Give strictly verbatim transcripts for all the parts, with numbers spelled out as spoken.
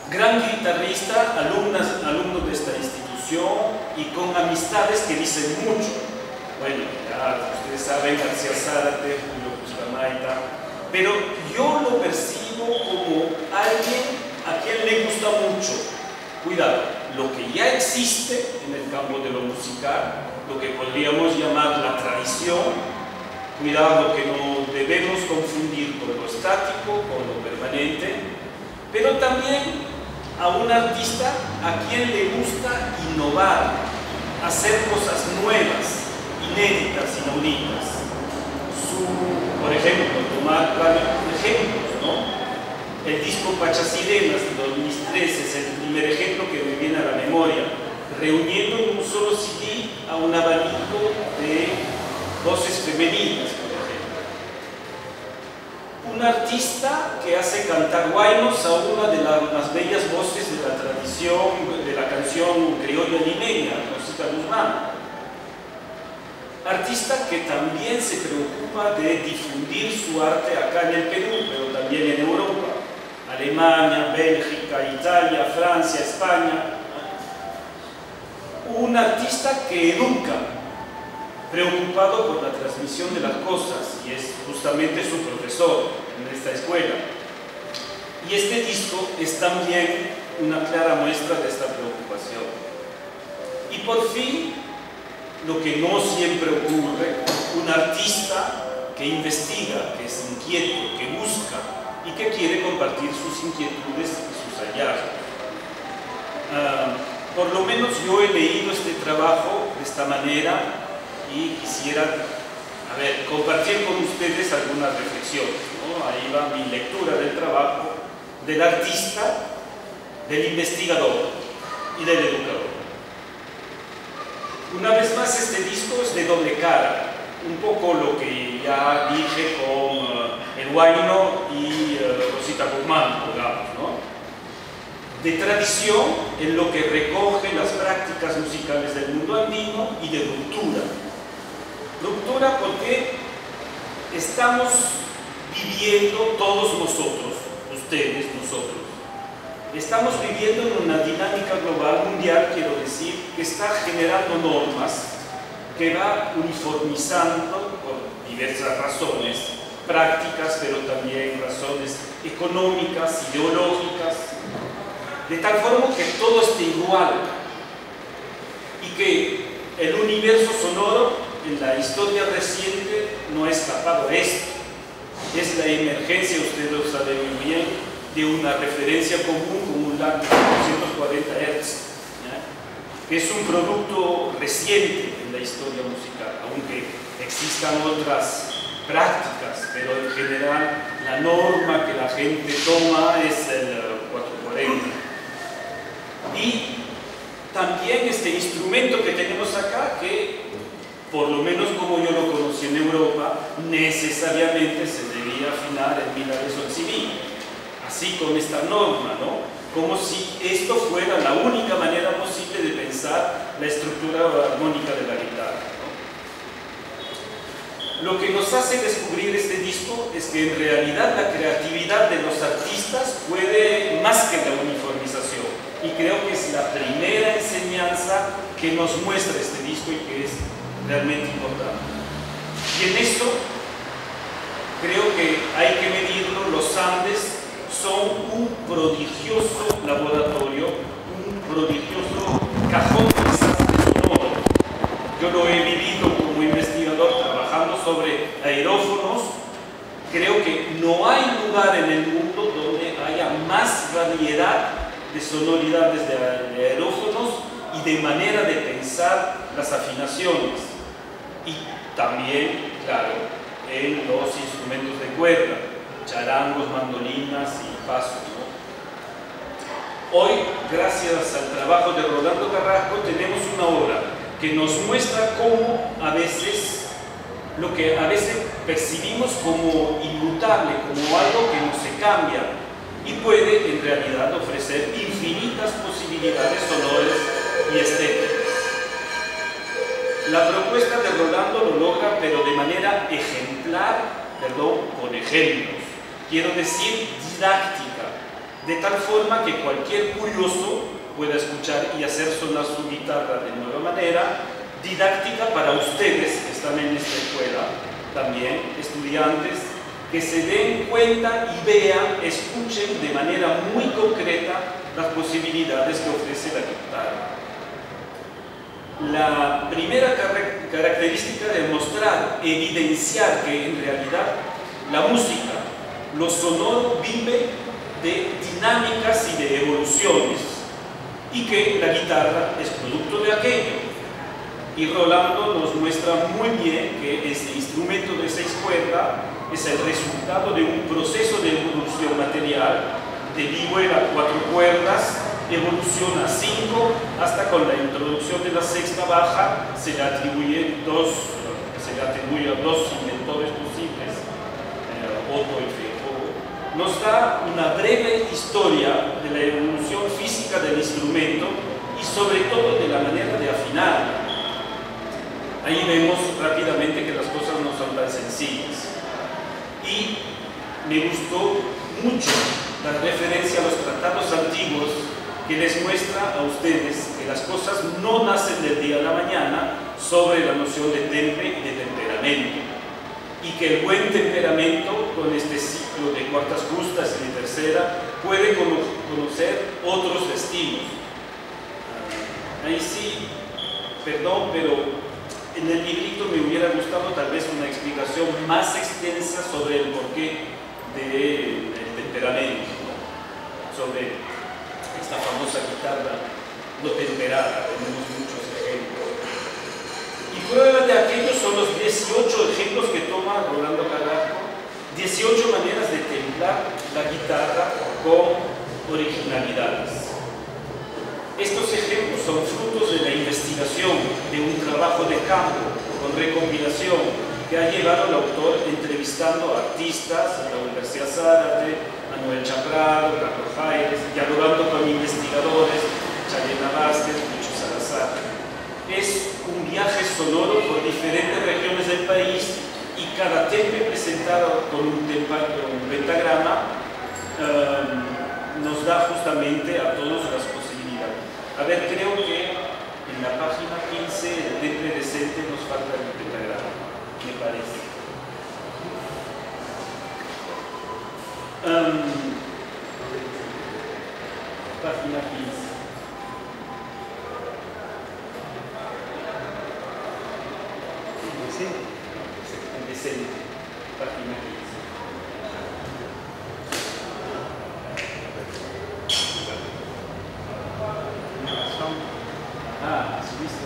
gran guitarrista, alumnas, alumno de esta institución y con amistades que dicen mucho. Bueno, ya ustedes saben, García Zárate, Julio Bustamante, pero yo lo percibo como alguien a quien le gusta mucho, cuidado, lo que ya existe en el campo de lo musical, lo que podríamos llamar la tradición, cuidado que no debemos confundir con lo estático, con lo permanente, pero también a un artista a quien le gusta innovar, hacer cosas nuevas, inéditas, inauditas. Su, por ejemplo, tomar varios ejemplos, ¿no? El disco Pachasirenas de dos mil trece es el primer ejemplo que me viene a la memoria, reuniendo en un solo C D a un abanico de voces femeninas, por ejemplo. Un artista que hace cantar guaynos a una de las más bellas voces de la tradición de la canción criolla limeña, Rosita Guzmán. Artista que también se preocupa de difundir su arte acá en el Perú, pero también en Europa. Alemania, Bélgica, Italia, Francia, España. Un artista que educa, preocupado por la transmisión de las cosas, y es justamente su profesor en esta escuela. Y este disco es también una clara muestra de esta preocupación. Y por fin, lo que no siempre ocurre, un artista que investiga, que es inquieto, que busca y que quiere compartir sus inquietudes y sus hallazgos. Uh, por lo menos yo he leído este trabajo de esta manera y quisiera, a ver, compartir con ustedes algunas reflexiones, ¿no? Ahí va mi lectura del trabajo del artista, del investigador y del educador. Una vez más, este disco es de doble cara, un poco lo que ya dije con uh, el guayno y uh, Rosita Guzmán, digamos, ¿no? De tradición en lo que recoge las prácticas musicales del mundo andino y de ruptura. Ruptura porque estamos viviendo todos nosotros, ustedes, nosotros, estamos viviendo en una dinámica global mundial, quiero decir, que está generando normas que va uniformizando por diversas razones, prácticas, pero también razones económicas, ideológicas, de tal forma que todo esté igual y que el universo sonoro en la historia reciente no ha escapado a esto. Es la emergencia, ustedes lo saben muy bien, de una referencia común con un lag de doscientos cuarenta hertz, que es un producto reciente en la historia musical, aunque existan otras prácticas, pero en general la norma que la gente toma es el cuatrocientos cuarenta. Y también este instrumento que tenemos acá, que por lo menos como yo lo conocí en Europa, necesariamente se debía afinar en mi Sol-Si-Mi, así con esta norma, ¿no? Como si esto fuera la única manera posible de pensar la estructura armónica de la guitarra, ¿no? Lo que nos hace descubrir este disco es que en realidad la creatividad de los artistas puede más que la uniformización, y creo que es la primera enseñanza que nos muestra este disco y que es realmente importante. Y en esto creo que hay que medirlo. Los Andes son un prodigioso laboratorio, un prodigioso cajón de desastre sonoro. Yo lo he vivido como investigador trabajando sobre aerófonos. Creo que no hay lugar en el mundo donde haya más variedad de sonoridades de aerófonos y de manera de pensar las afinaciones. Y también, claro, en los instrumentos de cuerda, charangos, mandolinas y pasos, ¿no? Hoy, gracias al trabajo de Rolando Carrasco, tenemos una obra que nos muestra cómo a veces, lo que a veces percibimos como inmutable, como algo que no se cambia, y puede en realidad ofrecer infinitas posibilidades sonoras y estéticas. La propuesta de Rolando lo logra, pero de manera ejemplar, perdón, con ejemplos. Quiero decir didáctica, de tal forma que cualquier curioso pueda escuchar y hacer sonar su guitarra de nueva manera, didáctica para ustedes que están en esta escuela, también estudiantes, que se den cuenta y vean, escuchen de manera muy concreta las posibilidades que ofrece la guitarra. La primera car característica de mostrar, evidenciar que en realidad la música, lo sonoro vive de dinámicas y de evoluciones y que la guitarra es producto de aquello. Y Rolando nos muestra muy bien que este instrumento de seis cuerdas es el resultado de un proceso de evolución material de vihuela a cuatro cuerdas, evoluciona a cinco, hasta con la introducción de la sexta baja se le atribuye dos, se le atribuye a dos inventores posibles, eh, Otto y Foucault. Nos da una breve historia de la evolución física del instrumento y sobre todo de la manera de afinar. Ahí vemos rápidamente que las cosas no son tan sencillas. Y me gustó mucho la referencia a los tratados antiguos que les muestra a ustedes que las cosas no nacen del día a la mañana sobre la noción de temple y de temperamento. Y que el buen temperamento, con este ciclo de cuartas justas y de tercera, puede conocer otros destinos. Ahí sí, perdón, pero en el librito me hubiera gustado tal vez una explicación más extensa sobre el porqué del temperamento, ¿no? Sobre esta famosa guitarra no temperada. Tenemos muchos ejemplos. Y prueba de aquellos son los dieciocho ejemplos que toma Rolando Carrasco, dieciocho maneras de templar la guitarra con originalidades. Estos ejemplos son frutos de la investigación, de un trabajo de campo, con recompilación, que ha llevado al autor entrevistando a artistas, a Raúl García Zárate, a Noel Chaprado, Carlos Jaires, dialogando con investigadores, Chalena Vázquez, Lucho Salazar. Es un viaje sonoro por diferentes regiones del país y cada temple presentado con un, tempa, con un pentagrama um, nos da justamente a todos las posibilidades. A ver, creo que en la página quince del temple decente nos falta el pentagrama, me parece. Um, página quince. El decente, página quince. Ah, subiste.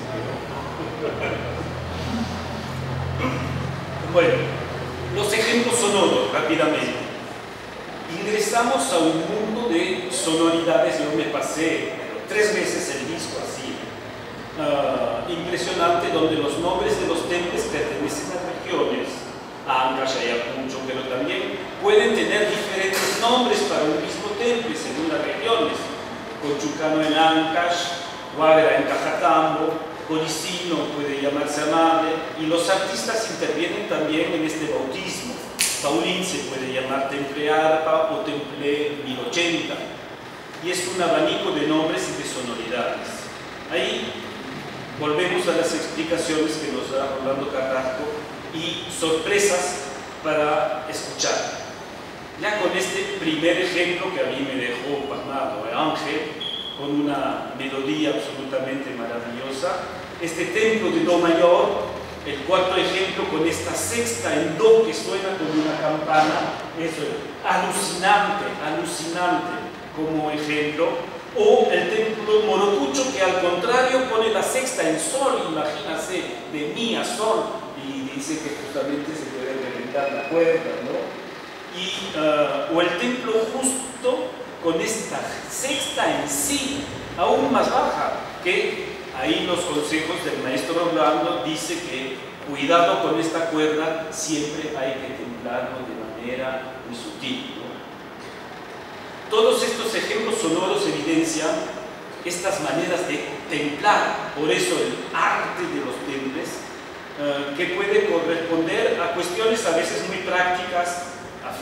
Bueno, los ejemplos sonoros, rápidamente. Ingresamos a un mundo de sonoridades. Yo me pasé tres veces el disco así. Uh, impresionante, donde los nombres de los templos pertenecen a regiones, a Ancash, Ayacucho, pero también pueden tener diferentes nombres para un mismo temple según las regiones. Cochucano en Ancash, Guagra en Cajatambo, Coricino puede llamarse Amable, y los artistas intervienen también en este bautismo. Paulín se puede llamar Temple Arpa o Temple mil ochenta, y es un abanico de nombres y de sonoridades. Ahí volvemos a las explicaciones que nos da Rolando Carrasco y sorpresas para escuchar. Ya con este primer ejemplo que a mí me dejó pasmado, Ángel, con una melodía absolutamente maravillosa, este templo de Do mayor, el cuarto ejemplo con esta sexta en Do que suena como una campana, eso es alucinante, alucinante como ejemplo. O el templo Morocucho, que al contrario pone la sexta en Sol, imagínase, de Mi a Sol, y dice que justamente se puede reventar la cuerda, ¿no? Y, uh, o el templo Justo con esta sexta en Si, aún más baja, que ahí los consejos del maestro Orlando dice que cuidado con esta cuerda, siempre hay que templarlo de manera muy sutil, ¿no? Todos estos ejemplos sonoros evidencian estas maneras de templar, por eso el arte de los temples, uh, que puede corresponder a cuestiones a veces muy prácticas, a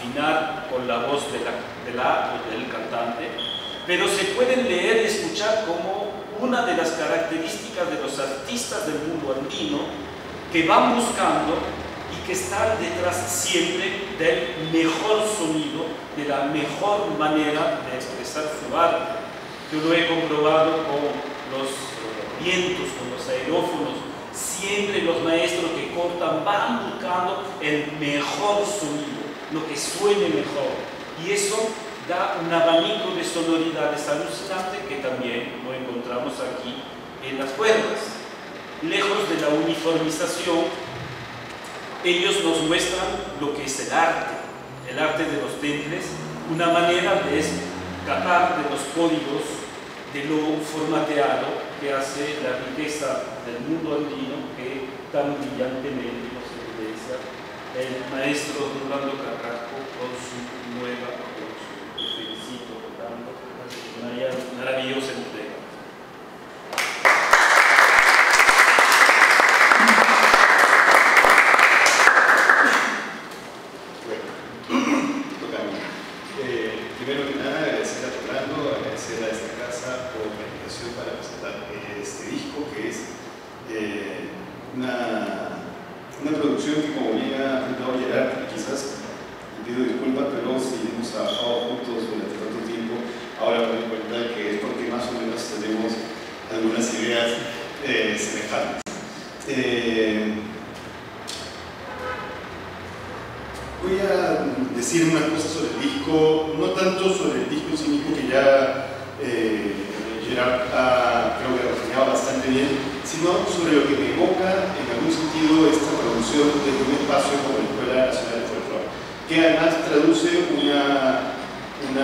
afinar con la voz de la, de la o del cantante, pero se pueden leer y escuchar como una de las características de los artistas del mundo andino que van buscando y que están detrás siempre del mejor sonido, de la mejor manera de expresar su arte. Yo lo he comprobado con los vientos, con los aerófonos. Siempre los maestros que cortan van buscando el mejor sonido, lo que suene mejor. Y eso da un abanico de sonoridades alucinante que también lo encontramos aquí en las cuerdas. Lejos de la uniformización, ellos nos muestran lo que es el arte, el arte de los temples, una manera de escapar de los códigos de lo formateado que hace la riqueza del mundo andino que tan brillantemente nos evidencia el maestro Rolando Carrasco con su nueva producción. Te felicito, Rolando, una maravillosa entrega. Primero que nada, agradecer a Rolando, agradecer a esta casa por la invitación para presentar este disco, que es eh, una, una producción que, como bien ha apuntado Gerard, quizás le pido disculpas, pero si hemos trabajado juntos durante tanto tiempo, ahora me doy cuenta que es porque más o menos tenemos algunas ideas eh, semejantes. Eh, Voy a decir unas cosas sobre el disco, no tanto sobre el disco en sí mismo, que ya eh, Gerard ha, creo que ha reseñado bastante bien, sino sobre lo que me evoca en algún sentido esta producción desde un espacio como la Escuela Nacional de Folclore, que además traduce una, una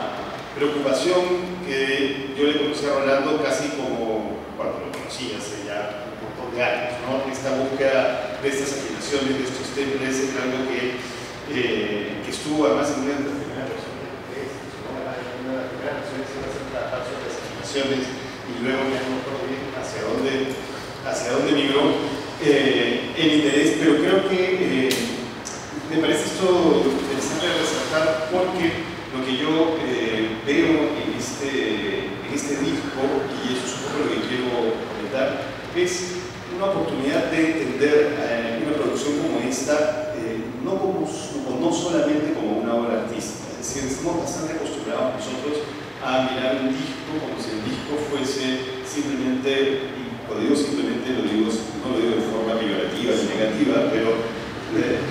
preocupación que yo le conocí a Rolando casi como cuando lo conocí hace ya un montón de años, ¿no? Esta búsqueda de estas afinaciones, de estos templos, es algo que Eh, que estuvo además en una de las primeras versiones de este, ¿no? Una de las primeras versiones iba a ser trabajar sobre las animaciones y luego ya no recuerdo bien hacia dónde, hacia dónde migró eh, el interés, pero creo que eh, me parece esto interesante de resaltar porque lo que yo eh, veo en este, en este disco, y eso es un poco lo que quiero comentar, es una oportunidad de entender eh, una producción como esta eh, no, como, no solamente como una obra artística, es decir, estamos bastante acostumbrados nosotros a mirar un disco como si el disco fuese simplemente, y cuando digo simplemente lo digo, no lo digo de forma peyorativa ni negativa, pero eh,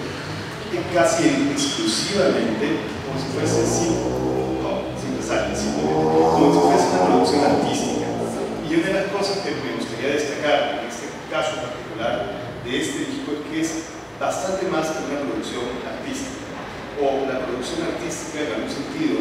casi exclusivamente como si fuese simple, no, simple sale, simplemente, como si fuese una producción artística. Y una de las cosas que me gustaría destacar en este caso particular de este disco es que es bastante más que una producción artística, o la producción artística en algún sentido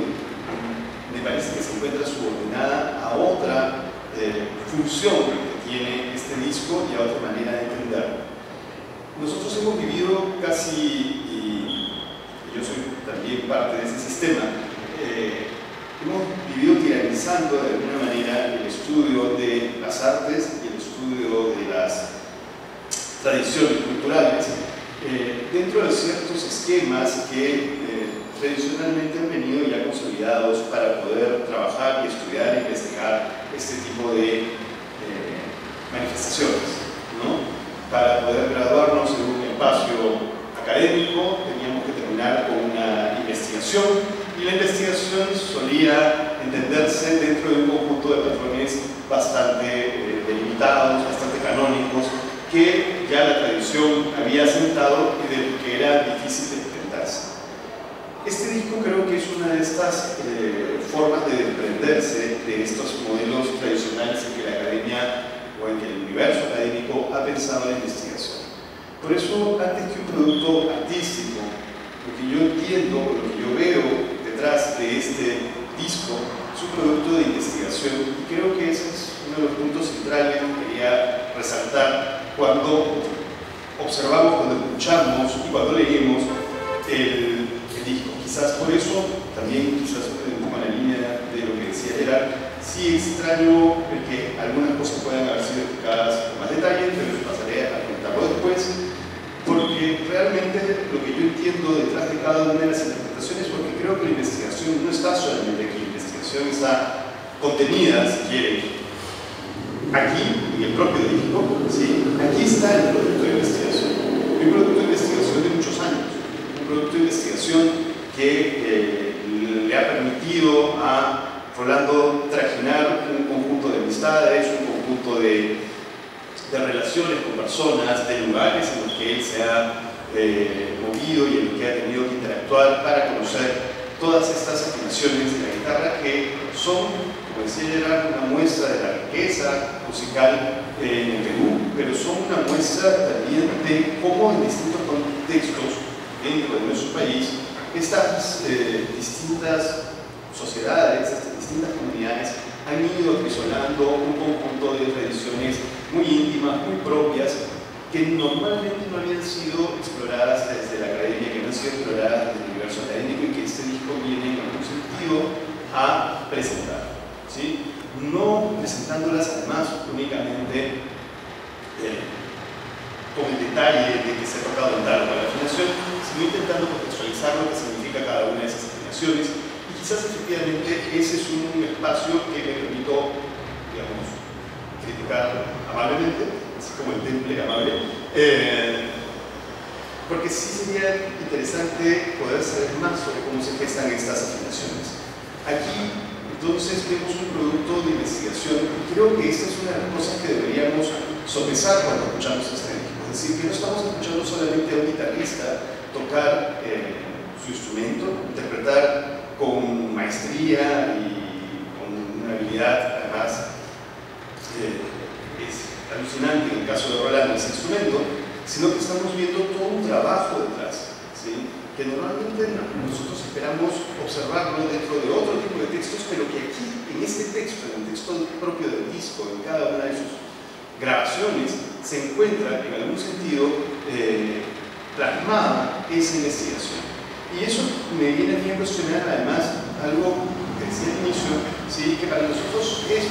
me parece que se encuentra subordinada a otra eh, función que tiene este disco y a otra manera de entenderlo. Nosotros hemos vivido casi, y yo soy también parte de ese sistema, eh, hemos vivido tiranizando de alguna manera el estudio de las artes y el estudio de las tradiciones culturales eh, dentro de ciertos esquemas que eh, tradicionalmente han venido ya consolidados para poder trabajar y estudiar e investigar este tipo de eh, manifestaciones, ¿no? Para poder graduarnos en un espacio académico teníamos que terminar con una investigación, y la investigación solía entenderse dentro de un conjunto de patrones bastante eh, delimitados, bastante canónicos, que ya la tradición había asentado y del que era difícil de enfrentarse. Este disco creo que es una de estas eh, formas de desprenderse de estos modelos tradicionales en que la academia o en que el universo académico ha pensado en la investigación. Por eso, antes que un producto artístico, lo que yo entiendo, lo que yo veo detrás de este disco es un producto de investigación, y creo que ese es uno de los puntos centrales que quería resaltar cuando observamos, cuando escuchamos y cuando leemos el, el disco. Quizás por eso, también quizás un poco en la línea de lo que decía Gerard, sí extraño que algunas cosas puedan haber sido explicadas con más detalle, pero eso pasaré a comentarlo después, porque realmente lo que yo entiendo detrás de cada una de las interpretaciones creo que la investigación no está solamente aquí, la investigación está contenida, si quieren, aquí, en el propio disco, ¿sí? Aquí está el producto de investigación, un producto de investigación de muchos años, un producto de investigación que eh, le ha permitido a Rolando trajinar un conjunto de amistades, un conjunto de, de relaciones con personas, de lugares en los que él se ha eh, movido y en los que ha tenido que interactuar para conocer todas estas afinaciones de la guitarra que son, como decía Gerard, una muestra de la riqueza musical eh, en el Perú, pero son una muestra también de cómo en distintos contextos dentro de nuestro país estas eh, distintas sociedades, estas distintas comunidades han ido aprisionando un conjunto de tradiciones muy íntimas, muy propias, que normalmente no habían sido exploradas desde la academia, que no han sido exploradas desde el universo académico y que este disco viene en algún sentido a presentar, ¿sí? No presentándolas además únicamente eh, con el detalle de que se ha tocado el tal o la afinación, sino intentando contextualizar lo que significa cada una de esas afinaciones. Y quizás efectivamente ese es un espacio que me permito, digamos, criticar amablemente, así como el temple amable, eh, porque sí sería interesante poder saber más sobre cómo se gestan estas afinaciones. Aquí, entonces, vemos un producto de investigación y creo que esta es una de las cosas que deberíamos sopesar cuando escuchamos este disco. Es decir, que no estamos escuchando solamente a un guitarrista tocar eh, su instrumento, interpretar con maestría y con una habilidad, además, eh, es alucinante en el caso de Rolando ese instrumento, sino que estamos viendo todo un trabajo detrás, ¿sí? Que normalmente nosotros esperamos observarlo dentro de otro tipo de textos, pero que aquí, en este texto, en el texto propio del disco, en cada una de sus grabaciones, se encuentra en algún sentido eh, plasmada esa investigación. Y eso me viene a mí a cuestionar además algo que decía al inicio, ¿sí? Que para nosotros es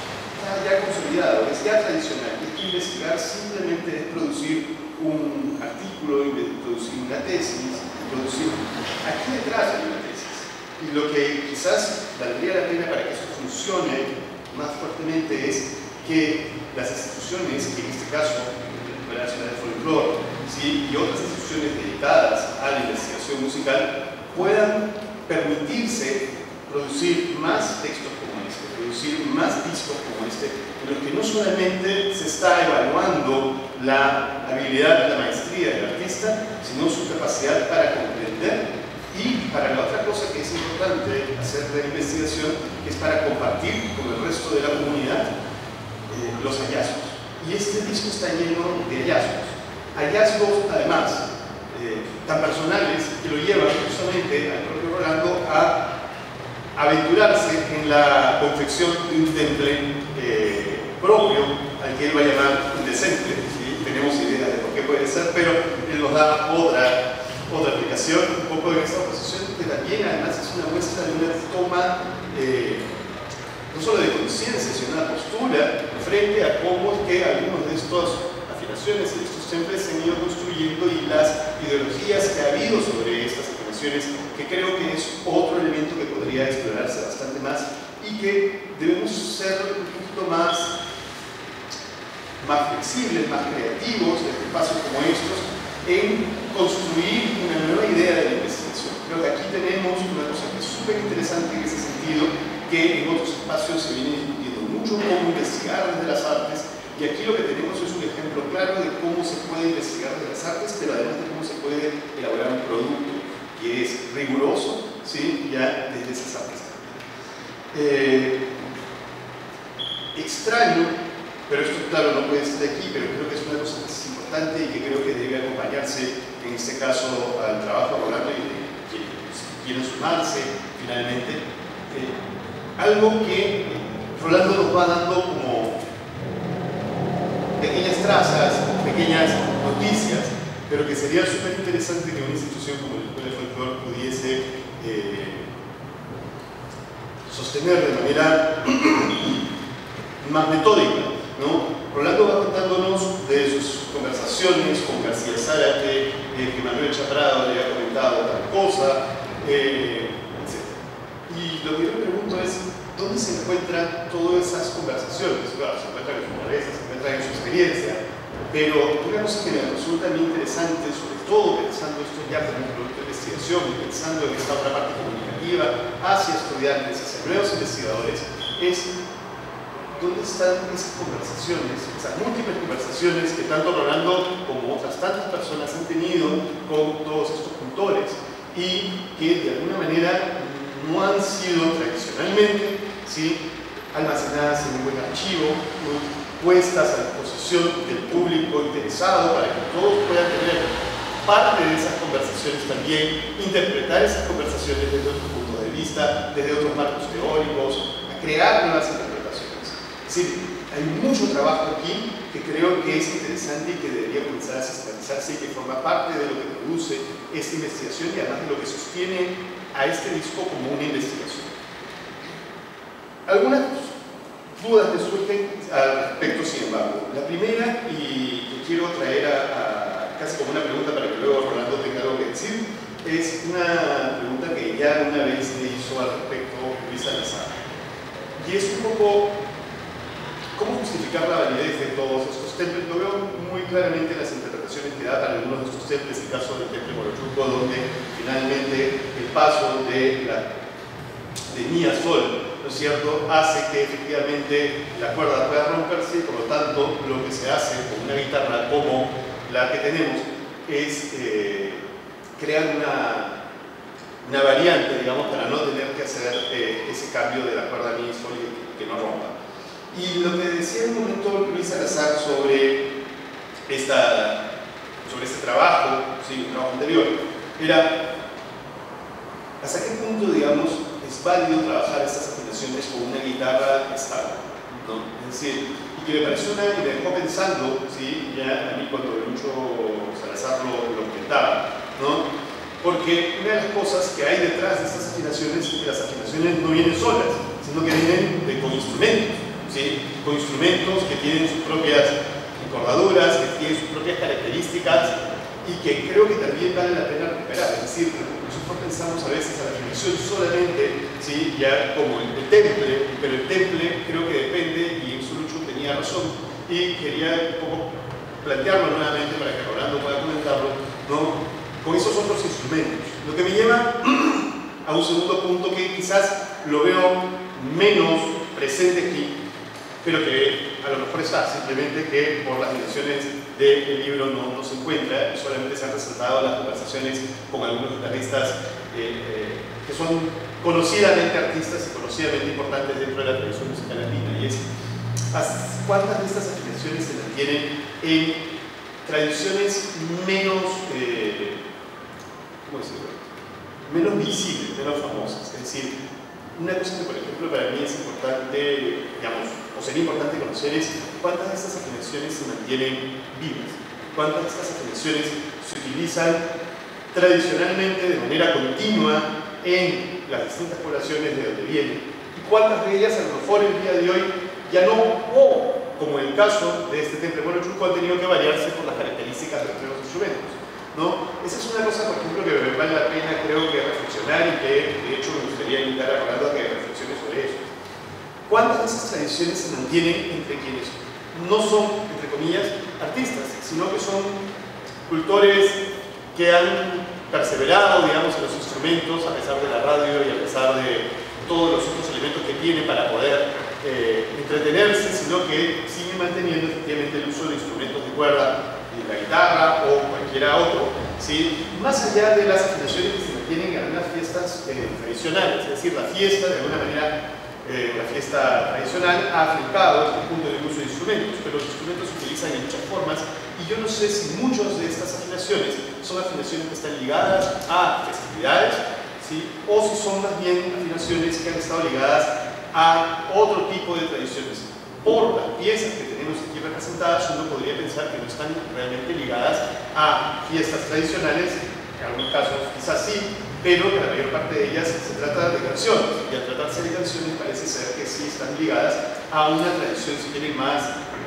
ya consolidado, es ya tradicional, es que investigar simplemente es producir un artículo, producir una tesis, producir... Aquí detrás hay una tesis. Y lo que quizás valdría la pena para que esto funcione más fuertemente es que las instituciones, que en este caso la Escuela Nacional de Folclore, ¿sí? Y otras instituciones dedicadas a la investigación musical, puedan permitirse producir más textos como este, producir más discos como este, en los que no solamente se está evaluando la habilidad, la maestría del artista, sino su capacidad para comprender y para la otra cosa que es importante hacer de la investigación, que es para compartir con el resto de la comunidad eh, los hallazgos. Y este disco está lleno de hallazgos. Hallazgos, además, eh, tan personales que lo llevan justamente al propio Rolando a aventurarse en la confección de un temple eh, propio, al que él va a llamar indecente. ¿Sí? Tenemos ideas de por qué puede ser, pero él nos da otra, otra explicación, un poco de esta oposición, que también además es una muestra de una toma eh, no solo de conciencia, sino una postura frente a cómo es que algunos de estos afinaciones y estos temples se han ido construyendo y las ideologías que ha habido sobre estas afinaciones, que creo que es otro elemento que podría explorarse bastante más y que debemos ser un poquito más, más flexibles, más creativos en espacios como estos, en construir una nueva idea de la investigación. Creo que aquí tenemos una cosa que es súper interesante en ese sentido, que en otros espacios se viene discutiendo mucho cómo investigar desde las artes, y aquí lo que tenemos es un ejemplo claro de cómo se puede investigar desde las artes, pero además de cómo se puede elaborar un producto que es riguroso, ¿sí? Ya desde esas artes. Eh, extraño, pero esto claro no puede estar aquí, pero creo que es una cosa que es importante y que creo que debe acompañarse, en este caso, al trabajo Rolando y de quienes quieren sumarse finalmente. Eh, algo que Rolando nos va dando como pequeñas trazas, pequeñas noticias, pero que sería súper interesante que una institución como la Escuela de Folclore pudiese eh, sostener de manera más metódica, ¿no? Rolando va contándonos de sus conversaciones con García Zárate, eh, que Manuel Chaprado le ha comentado tal cosa, eh, Y lo que yo me pregunto es, ¿dónde se encuentran todas esas conversaciones? Claro, se encuentran en su cabeza, se encuentran en su experiencia, pero una cosa que me resulta muy interesante, sobre todo pensando esto ya como un producto de investigación y pensando en esta otra parte comunicativa hacia estudiantes, hacia nuevos investigadores, es dónde están esas conversaciones, esas múltiples conversaciones que tanto Rolando como otras tantas personas han tenido con todos estos cultores y que de alguna manera no han sido tradicionalmente, ¿sí?, almacenadas en un buen archivo, ¿no?, puestas a disposición del público interesado para que todos puedan tener parte de esas conversaciones también, interpretar esas conversaciones desde otro punto de vista, desde otros marcos teóricos, a crear nuevas interpretaciones. Es decir, hay mucho trabajo aquí que creo que es interesante y que debería comenzar a sistematizarse y que forma parte de lo que produce esta investigación y además de lo que sostiene a este disco como una investigación. Algunas dudas me surgen al respecto, sin embargo. La primera, y que quiero traer a, a casi como una pregunta para que luego Rolando tenga algo que decir, es una pregunta que ya una vez le hizo al respecto Luis Salazar. Y es un poco, ¿cómo justificar la validez de todos estos templos? Lo veo muy claramente en las interpretaciones que da para algunos de estos templos, el caso del Temple Morochuco, donde finalmente el paso de la de Mi a Sol, ¿no es cierto?, hace que efectivamente la cuerda pueda romperse y por lo tanto lo que se hace con una guitarra como la que tenemos es eh, crear una, una variante, digamos, para no tener que hacer eh, ese cambio de la cuerda Mi a Sol y que, que no rompa. Y lo que decía en un momento Luis Salazar sobre, esta, sobre este trabajo, sí, un trabajo anterior, era hasta qué punto, digamos, es válido trabajar estas afinaciones con una guitarra estable, ¿no? Es decir, y que me pareció una, y me dejó pensando, ¿sí?, ya a mí cuando Lucho Salazar lo, lo comentaba, ¿no?, porque una de las cosas que hay detrás de estas afinaciones es que las afinaciones no vienen solas, sino que vienen de, con instrumentos, ¿sí?, con instrumentos que tienen sus propias encordaduras, que tienen sus propias características y que creo que también vale la pena recuperar. Es decir, nosotros pensamos a veces a la afinación solamente, ¿sí?, ya como el, el temple, pero el temple creo que depende, y en su Lucho tenía razón, y quería un poco plantearlo nuevamente para que Rolando pueda comentarlo, ¿no?, con esos otros instrumentos. Lo que me lleva a un segundo punto que quizás lo veo menos presente aquí, pero que a lo mejor está simplemente que por las dimensiones del libro no, no se encuentra, y solamente se han resaltado las conversaciones con algunos guitarristas eh, eh, que son conocidamente artistas y conocidamente importantes dentro de la tradición musical andina, y es cuántas de estas afinaciones se mantienen en tradiciones menos, eh, ¿cómo decirlo?, menos visibles, menos famosas. Es decir, una cosa que, por ejemplo, para mí es importante, digamos, o sería importante conocer es cuántas de estas afinaciones se mantienen vivas, cuántas de estas afinaciones se utilizan tradicionalmente de manera continua en las distintas poblaciones de donde vienen, y cuántas de ellas a lo mejor el día de hoy ya no, o como en el caso de este Temple Morochuco, han tenido que variarse por las características de los instrumentos, ¿no? Esa es una cosa, por ejemplo, que me vale la pena, creo que reflexionar, y que de hecho me gustaría invitar a Rolando a que reflexione sobre eso. ¿Cuántas de esas tradiciones se mantienen entre quienes no son, entre comillas, artistas, sino que son cultores que han perseverado, digamos, en los instrumentos a pesar de la radio y a pesar de todos los otros elementos que tiene para poder eh, entretenerse, sino que siguen manteniendo efectivamente el uso de instrumentos de cuerda, la guitarra o cualquiera otro, ¿sí?, más allá de las afinaciones que se mantienen en algunas fiestas eh, tradicionales. Es decir, la fiesta, de alguna manera, eh, la fiesta tradicional ha afincado este punto de uso de instrumentos, pero los instrumentos se utilizan en muchas formas, y yo no sé si muchas de estas afinaciones son afinaciones que están ligadas a festividades, ¿sí?, o si son más bien afinaciones que han estado ligadas a otro tipo de tradiciones. Por las piezas que tenemos aquí representadas, uno podría pensar que no están realmente ligadas a fiestas tradicionales, en algunos casos quizás sí, pero que la mayor parte de ellas se trata de canciones, y al tratarse de canciones parece ser que sí están ligadas a una tradición, si quieren, más,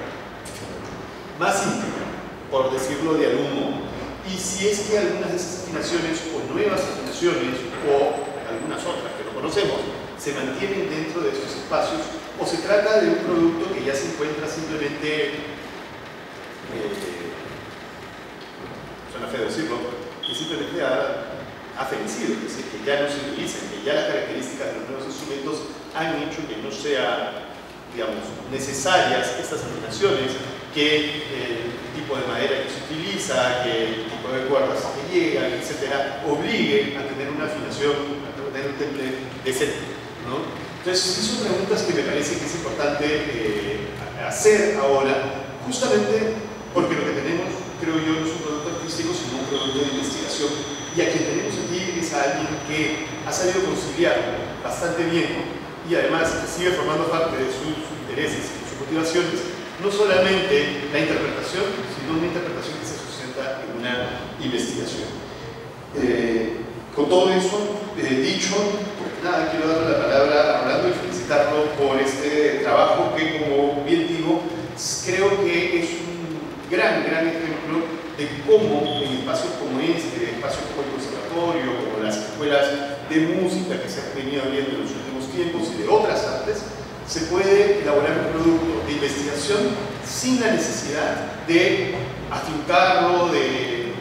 más íntima, por decirlo de algún modo. Y si es que algunas de esas afinaciones, o nuevas afinaciones, o algunas otras que no conocemos, se mantienen dentro de estos espacios o se trata de un producto que ya se encuentra simplemente, eh, suena feo decirlo, que simplemente ha, ha fenecido, es decir, que ya no se utilizan, que ya las características de los nuevos instrumentos han hecho que no sea, digamos, necesarias estas afinaciones, que el tipo de madera que se utiliza, que el tipo de cuerdas que llegan, etcétera, obligue a tener una afinación, a tener un temple decente, ¿no? Entonces, son preguntas que me parece que es importante eh, hacer ahora, justamente porque lo que tenemos, creo yo, no es un producto artístico, sino un producto de investigación, y a quien tenemos aquí es a alguien que ha sabido conciliar bastante bien y además sigue formando parte de sus intereses y sus motivaciones, no solamente la interpretación, sino una interpretación que se sustenta en una investigación. Eh, con todo eso eh, dicho, pues nada, quiero darle la palabra a Orlando y felicitarlo por este trabajo que, como bien digo, creo que es un gran, gran ejemplo de cómo en espacios como este, espacios como el conservatorio, como las escuelas de música que se han venido abriendo en los últimos tiempos y de otras artes, se puede elaborar un producto de investigación sin la necesidad de afincarlo, de,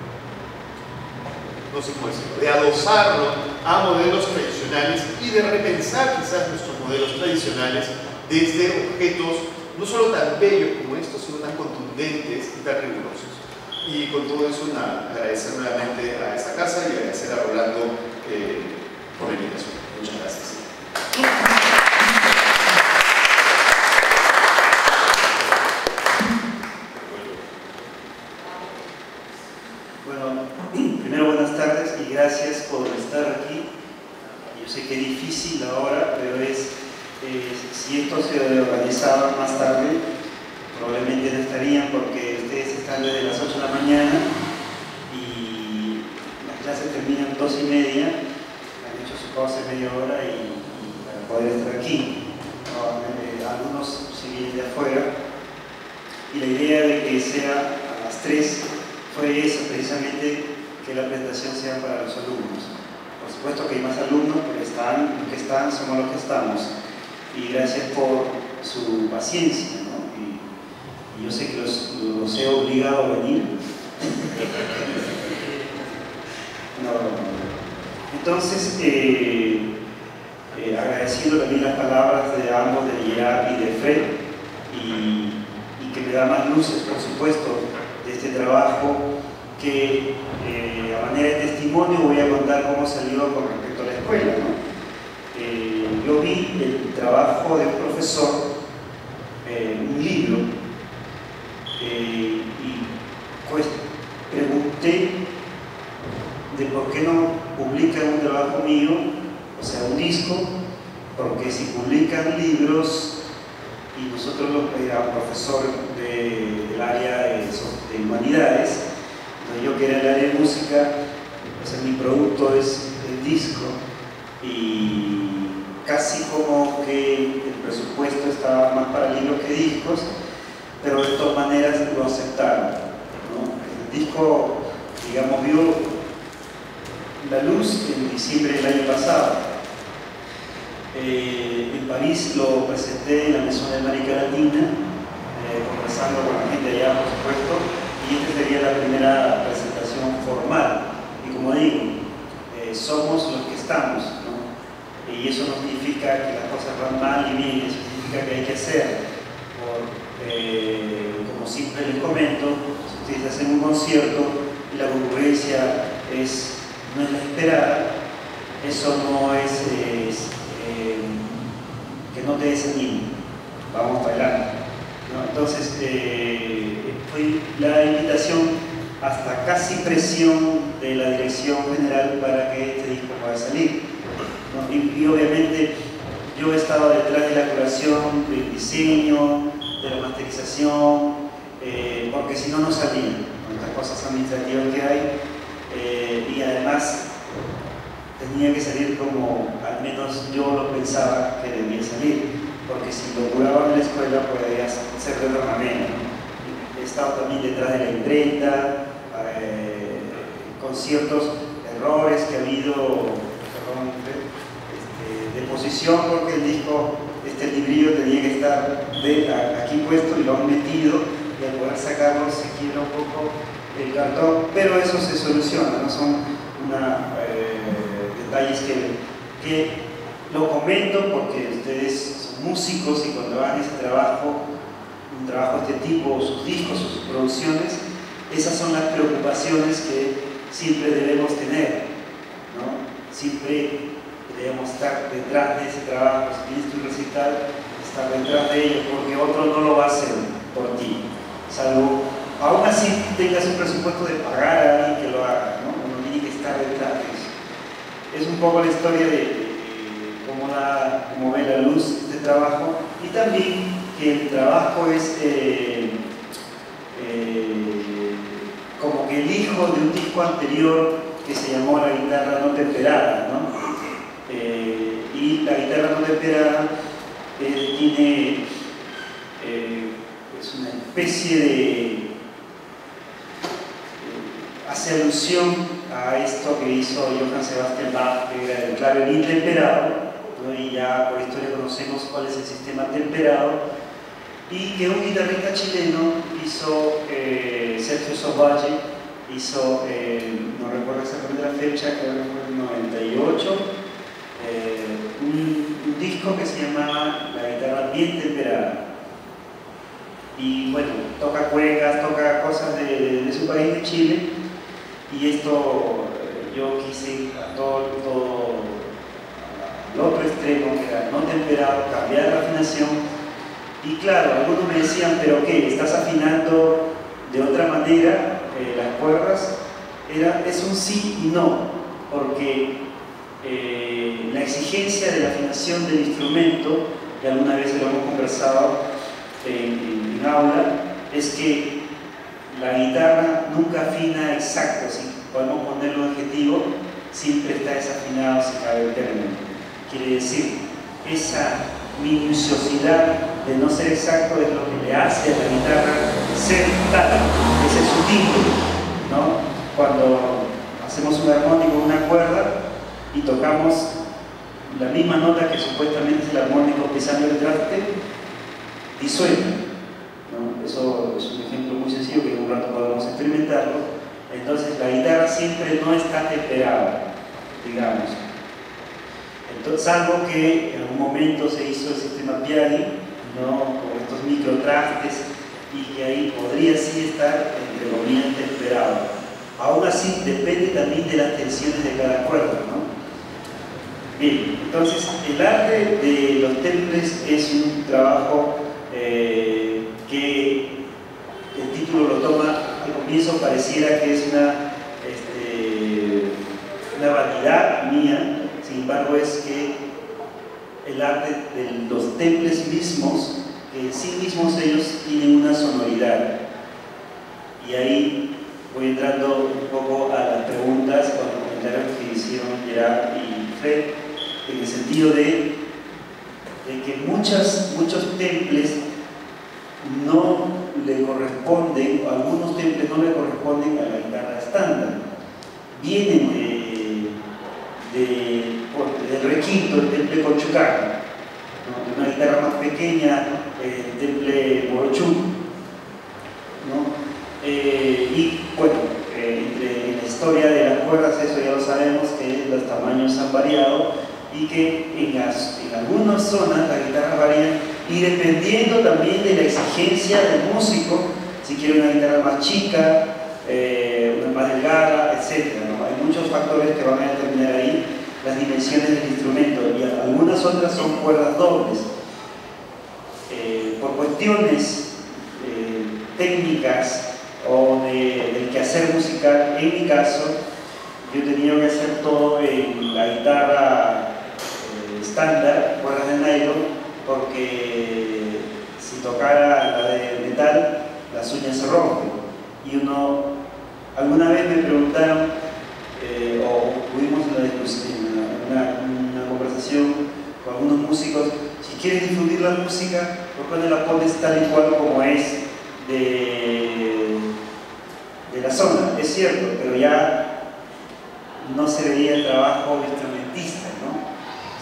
no sé cómo decirlo, de adosarlo a modelos tradicionales y de repensar quizás nuestros modelos tradicionales desde objetos no solo tan bellos como estos, sino tan contundentes y tan rigurosos. Y con todo eso, nada, agradecer nuevamente a esta casa y agradecer a Rolando eh, por la invitación. Muchas gracias. Bueno, primero buenas tardes y gracias por estar aquí. Yo sé que es difícil ahora, pero es, eh, si esto se organizaba más tarde, probablemente no estarían porque ustedes están desde las ocho de la mañana y las clases terminan dos y media, han hecho su pausa de media hora y, y para poder estar aquí. ¿No? Eh, algunos se vienen de afuera y la idea de que sea a las tres fue esa, precisamente que la presentación sea para los alumnos. Por supuesto que hay más alumnos, pero están, los que están somos los que estamos. Y gracias por su paciencia, ¿no? Y, y yo sé que los, los he obligado a venir. No, entonces, eh, eh, agradeciendo también las palabras de ambos, de Gerard y de Fred, y, y que me da más luces, por supuesto, de este trabajo que eh, a manera de testimonio voy a contar cómo salió con respecto a la escuela, ¿no? Eh, yo vi el trabajo de un profesor, eh, un libro, eh, y pues pregunté de por qué no publican un trabajo mío, o sea, un disco, porque si publican libros y nosotros los era un profesor de, del área de, de humanidades, yo que era el área de música, o sea, mi producto es el disco y casi como que el presupuesto estaba más para libros que discos, pero de todas maneras lo aceptaron, ¿no? El disco, digamos, vio la luz en diciembre del año pasado. Eh, en París lo presenté en la Maison de América Latina, eh, conversando con la gente allá, por supuesto, y esta sería la primera presentación formal. Y como digo, eh, somos los que estamos, ¿no? Y eso no significa que las cosas van mal y bien, eso significa que hay que hacer. Por, eh, como siempre les comento, si ustedes hacen un concierto y la concurrencia es, no es la esperada, eso no es, es eh, que no te desanime, vamos para adelante, ¿no? Entonces, eh, fue la invitación hasta casi presión de la dirección general para que este disco pueda salir, ¿no? y, y obviamente yo he estado detrás de la curación, del diseño, de la masterización, eh, porque si no, no salían, con estas cosas administrativas que hay, eh, y además tenía que salir como al menos yo lo pensaba que debía salir, porque si lo curaban en la escuela podría ser de otra manera, ¿no? He estado también detrás de la imprenta, eh, con ciertos errores que ha habido perdón, este, de posición, porque el disco, este librillo tenía que estar de, a, aquí puesto y lo han metido, y al poder sacarlo se quiebra un poco el cartón, pero eso se soluciona, no son una, eh, detalles que, que lo comento porque ustedes son músicos y cuando hagan ese trabajo, un trabajo de este tipo, sus discos, sus producciones, esas son las preocupaciones que siempre debemos tener, ¿no? Siempre debemos estar detrás de ese trabajo, si tienes tu recital, estar detrás de ello, porque otro no lo va a hacer por ti, salvo, aún así tengas un presupuesto de pagar a alguien que lo haga, ¿no? Uno tiene que estar detrás de eso. Es un poco la historia de, de, de cómo, la, cómo ve la luz este trabajo, y también que el trabajo es eh, eh, como que el hijo de un disco anterior que se llamó La guitarra no temperada, ¿no? Eh, y la guitarra no temperada eh, tiene eh, es una especie de eh, hace alusión a esto que hizo Johann Sebastian Bach, que era el clavelín temperado, ¿no? Y ya por historia conocemos cuál es el sistema temperado, y que un guitarrista chileno hizo, eh, Sergio Sovalle, hizo, eh, no recuerdo exactamente la fecha, creo que fue en el noventa y ocho, eh, un, un disco que se llama La guitarra bien temperada. Y bueno, toca cuecas, toca cosas de, de su país, de Chile, y esto eh, yo quise ir a todo, todo al otro extremo, que era no temperado, cambiar la afinación. Y claro, algunos me decían, pero ¿qué? ¿Estás afinando de otra manera eh, las cuerdas? Era, es un sí y no, porque eh, la exigencia de la afinación del instrumento, que alguna vez lo hemos conversado en, en, en aula, es que la guitarra nunca afina exacto, si podemos ponerlo en adjetivo, siempre está desafinado si cabe el término. Quiere decir, esa minuciosidad de no ser exacto es lo que le hace a la guitarra ser tal, ese es su título, ¿no? Cuando hacemos un armónico, una cuerda, y tocamos la misma nota que supuestamente es el armónico pisando el traste, disuena, ¿no? Eso es un ejemplo muy sencillo que en un rato podemos experimentarlo. Entonces la guitarra siempre no está temperada, digamos. Entonces, salvo que en algún momento se hizo el sistema Piaggi, ¿no? Con estos microtrastes, y que ahí podría sí estar, entre comillas, temperado. Aún así, depende también de las tensiones de cada cuerda, ¿no? Bien, entonces el arte de los temples es un trabajo eh, que el título lo toma al comienzo, pareciera que es una, este, una vanidad mía. Sin embargo, es que el arte de los temples mismos, que en sí mismos ellos tienen una sonoridad. Y ahí voy entrando un poco a las preguntas con los comentarios que hicieron Gerard y Fred, en el sentido de, de que muchas, muchos temples no le corresponden, o algunos temples no le corresponden a la guitarra estándar. Vienen de De, del requinto, el temple Colchucar, ¿no? Una guitarra más pequeña, el temple Morochú, ¿no? Eh, y bueno, eh, entre, en la historia de las cuerdas, eso ya lo sabemos, que los tamaños han variado y que en, las, en algunas zonas las guitarras varían, y dependiendo también de la exigencia del músico, si quiere una guitarra más chica, eh, una más delgada, etcétera, ¿no? Hay muchos factores que van a determinar ahí las dimensiones del instrumento, y algunas otras son cuerdas dobles. Eh, por cuestiones eh, técnicas o de, del quehacer musical, en mi caso, yo he tenido que hacer todo en la guitarra eh, estándar, cuerdas de nylon, porque si tocara la de metal, las uñas se rompen. Y uno, alguna vez me preguntaron, eh, o tuvimos una, una, una conversación con algunos músicos, si quieres difundir la música, ¿por qué no la pones tal y cual como es de, de la zona? Es cierto, pero ya no se veía el trabajo instrumentista,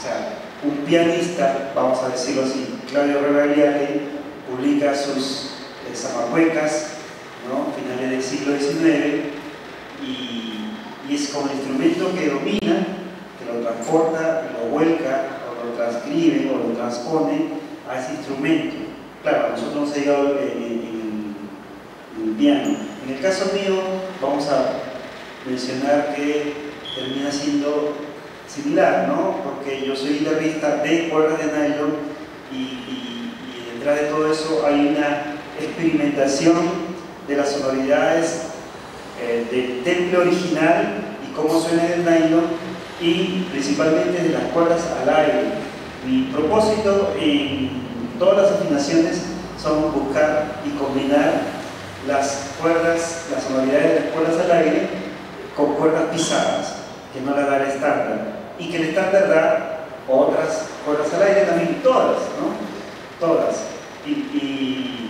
sea, un pianista, vamos a decirlo así, Claudio Rebagliati, publica sus eh, zamacuecas, ¿no? Finales del siglo diecinueve, y, y es como el instrumento que domina, que lo transporta, lo vuelca, o lo transcribe, o lo transpone a ese instrumento. Claro, nosotros hemos llegado en, en, en el piano. En el caso mío, vamos a mencionar que termina siendo similar, ¿no? Porque yo soy guitarrista de cuerdas de nylon y, y, y detrás de todo eso hay una experimentación de las sonoridades eh, del temple original y cómo suena el nylon, y principalmente de las cuerdas al aire. Mi propósito en todas las afinaciones son buscar y combinar las cuerdas, las sonoridades de las cuerdas al aire con cuerdas pisadas, que no la da el estándar, y que el estándar da otras cuerdas al aire también, todas, ¿no? Todas. Y, y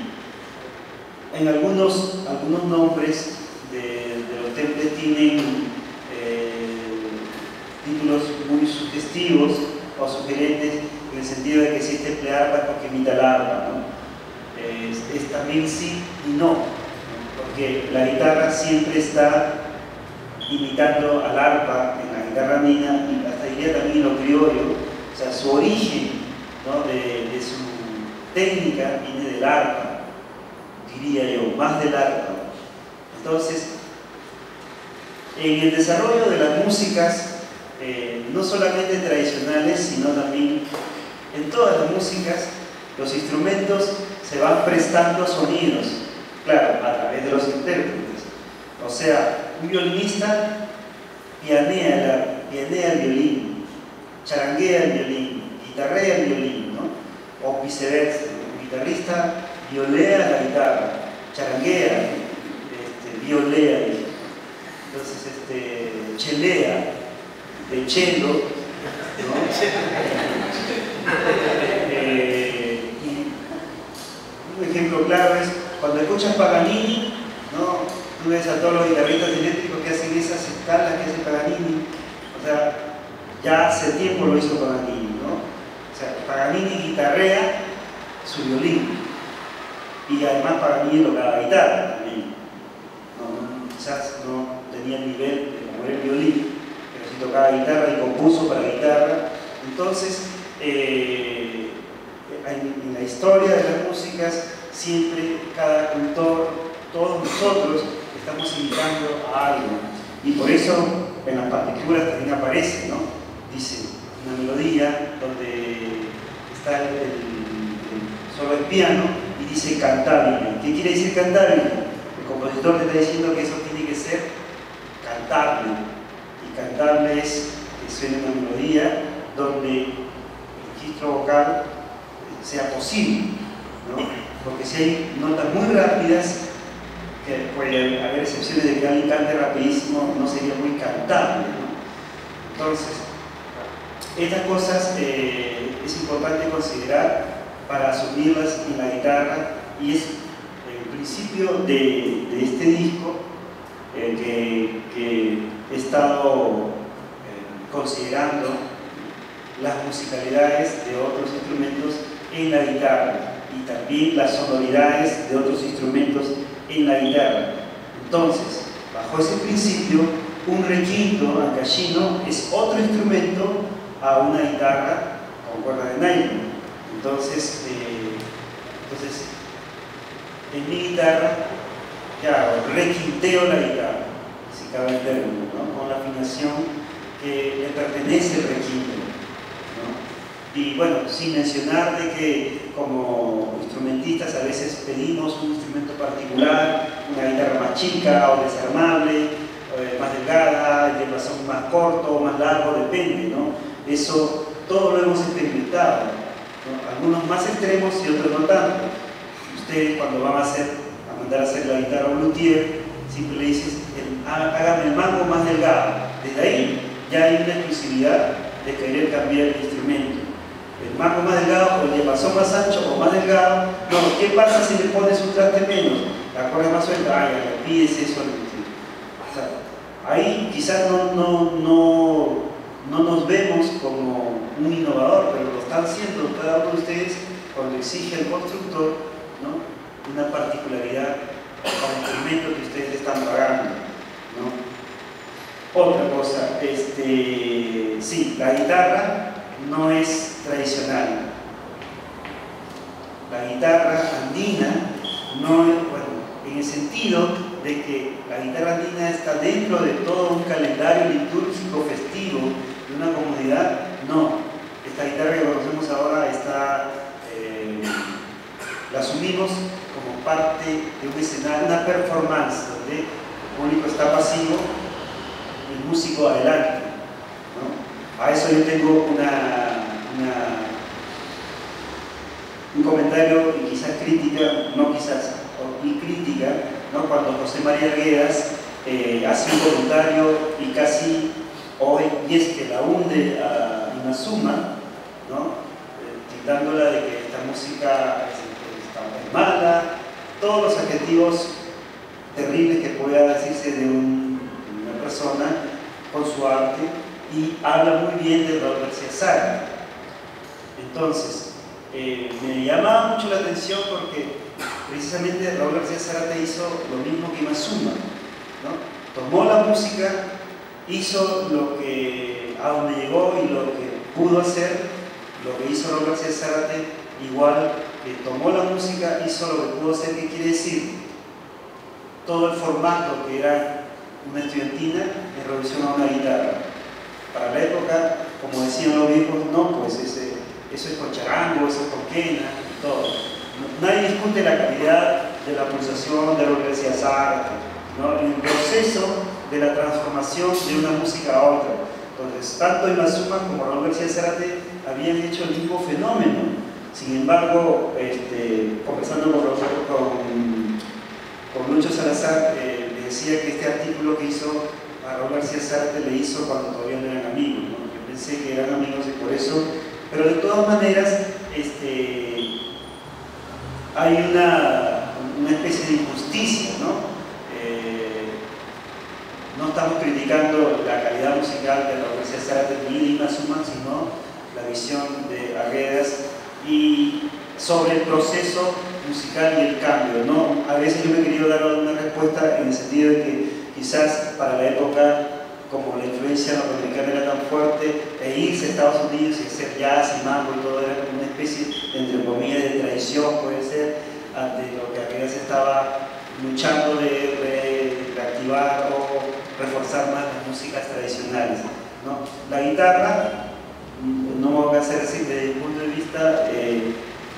en algunos, algunos nombres de, de los temples tienen eh, títulos muy sugestivos o sugerentes, en el sentido de que si es temple arpa es porque imita el arpa, ¿no? Es, es también sí y no, ¿no? Porque la guitarra siempre está imitando al arpa en la guitarra andina, y hasta diría también lo criollo, o sea, su origen, ¿no? de, de su técnica viene del arpa, diría yo, más del arpa. Entonces, en el desarrollo de las músicas, eh, no solamente tradicionales, sino también en todas las músicas, los instrumentos se van prestando sonidos, claro, a través de los intérpretes. O sea, un violinista pianea, la, pianea el violín, charanguea el violín, guitarrea el violín, ¿no? O viceversa, un guitarrista violea la guitarra, charanguea, este, violea, entonces este, chelea, de chelo, ¿no? eh, y un ejemplo claro es cuando escuchas Paganini, ¿no? Tú ves a todos los guitarristas eléctricos que hacen esas escalas que hace Paganini, o sea, ya hace tiempo lo hizo Paganini, ¿no? O sea, Paganini guitarrea su violín, y además Paganini tocaba guitarra también, no, quizás no tenía el nivel de mover el violín, pero sí tocaba guitarra y compuso para guitarra. Entonces, eh, en, en la historia de las músicas, siempre cada autor, todos nosotros, estamos imitando a algo, y por eso en las partituras también aparece, ¿no? Dice una melodía donde está el, el, el solo el piano y dice cantabile. ¿Qué quiere decir cantabile? El compositor te está diciendo que eso tiene que ser cantable, y cantable es que suene una melodía donde el registro vocal sea posible, ¿no? Porque si hay notas muy rápidas, que puede haber excepciones de que alguien cante rapidísimo, no sería muy cantable, ¿no? Entonces, estas cosas eh, es importante considerar para asumirlas en la guitarra, y es el principio de, de este disco eh, que, que he estado eh, considerando las musicalidades de otros instrumentos en la guitarra, y también las sonoridades de otros instrumentos en la guitarra. Entonces, bajo ese principio, un requinto ancashino es otro instrumento a una guitarra con cuerda de nylon. Entonces, eh, entonces en mi guitarra, ¿qué hago? Requinteo la guitarra, si cabe el término, ¿no? Con la afinación que le pertenece el requinto, ¿no? Y bueno, sin mencionar de que como instrumentistas a veces pedimos un instrumento particular, una guitarra más chica o desarmable, eh, más delgada, el diapasón más corto o más largo, depende, ¿no? Eso todo lo hemos experimentado, ¿no? Algunos más extremos y otros no tanto. Ustedes cuando van a hacer, a mandar a hacer la guitarra a un luthier, siempre le dices, hágame el mango más delgado. Desde ahí ya hay una exclusividad de querer cambiar el instrumento. El mango más delgado, o el diapasón más ancho o más delgado. No, ¿qué pasa si le pones un traste menos? La cuerda más suelta, ay, le pides eso al luthier. O sea, ahí quizás no, no, no, no nos vemos como un innovador, pero lo están haciendo cada uno de ustedes cuando exige al constructor, ¿no?, una particularidad al instrumento que ustedes están pagando, ¿no? Otra cosa, este, sí, la guitarra no es tradicional. La guitarra andina no es, bueno, en el sentido de que la guitarra andina está dentro de todo un calendario litúrgico festivo de una comunidad, no. Esta guitarra que conocemos ahora está, eh, la asumimos como parte de un escenario, una performance, donde el público está pasivo, el músico adelante, ¿no? A eso yo tengo una, una, un comentario y quizás crítica, no quizás, y crítica, ¿no?, cuando José María Arguedas eh, hace un voluntario y casi hoy, y es que la hunde a Inazuma, ¿no?, eh, tildándola de que esta música es, es mala, todos los adjetivos terribles que pueda decirse de, un, de una persona con su arte, y habla muy bien de Raúl García Zárate. Entonces, eh, me llamaba mucho la atención porque precisamente Raúl García Zárate hizo lo mismo que Inazuma, ¿no? Tomó la música, hizo lo que, a donde llegó y lo que pudo hacer, lo que hizo Raúl García Zárate, igual que tomó la música, hizo lo que pudo hacer. ¿Qué quiere decir? Todo el formato que era una estudiantina en revisión a una guitarra. Para la época, como decían los viejos, no, pues ese, eso es con charango, eso es con quena y todo. Nadie discute la calidad de la pulsación de Raúl García Zárate, ¿no?, el proceso de la transformación de una música a otra. Entonces, tanto Inazuma como Raúl García Zárate habían hecho el mismo fenómeno. Sin embargo, este, conversando con, con, con Lucho Salazar, eh, le decía que este artículo que hizo a Raúl García Zárate le hizo cuando todavía no eran amigos, ¿no? Yo pensé que eran amigos y por eso, pero de todas maneras, este, hay una, una especie de injusticia, ¿no? Eh, no estamos criticando la calidad musical de Raúl García Zárate ni de Inazuma, sino la visión de Arguedas y sobre el proceso musical y el cambio, ¿no? A veces yo me he querido dar una respuesta en el sentido de que quizás para la época, como la influencia norteamericana era tan fuerte, e irse a Estados Unidos y hacer jazz y mambo y todo era como una especie, entre comillas, de traición, puede ser, ante lo que Arguedas estaba luchando de, de reactivar o reforzar más las músicas tradicionales, ¿no? La guitarra, no voy a hacer decir desde el punto de vista, eh,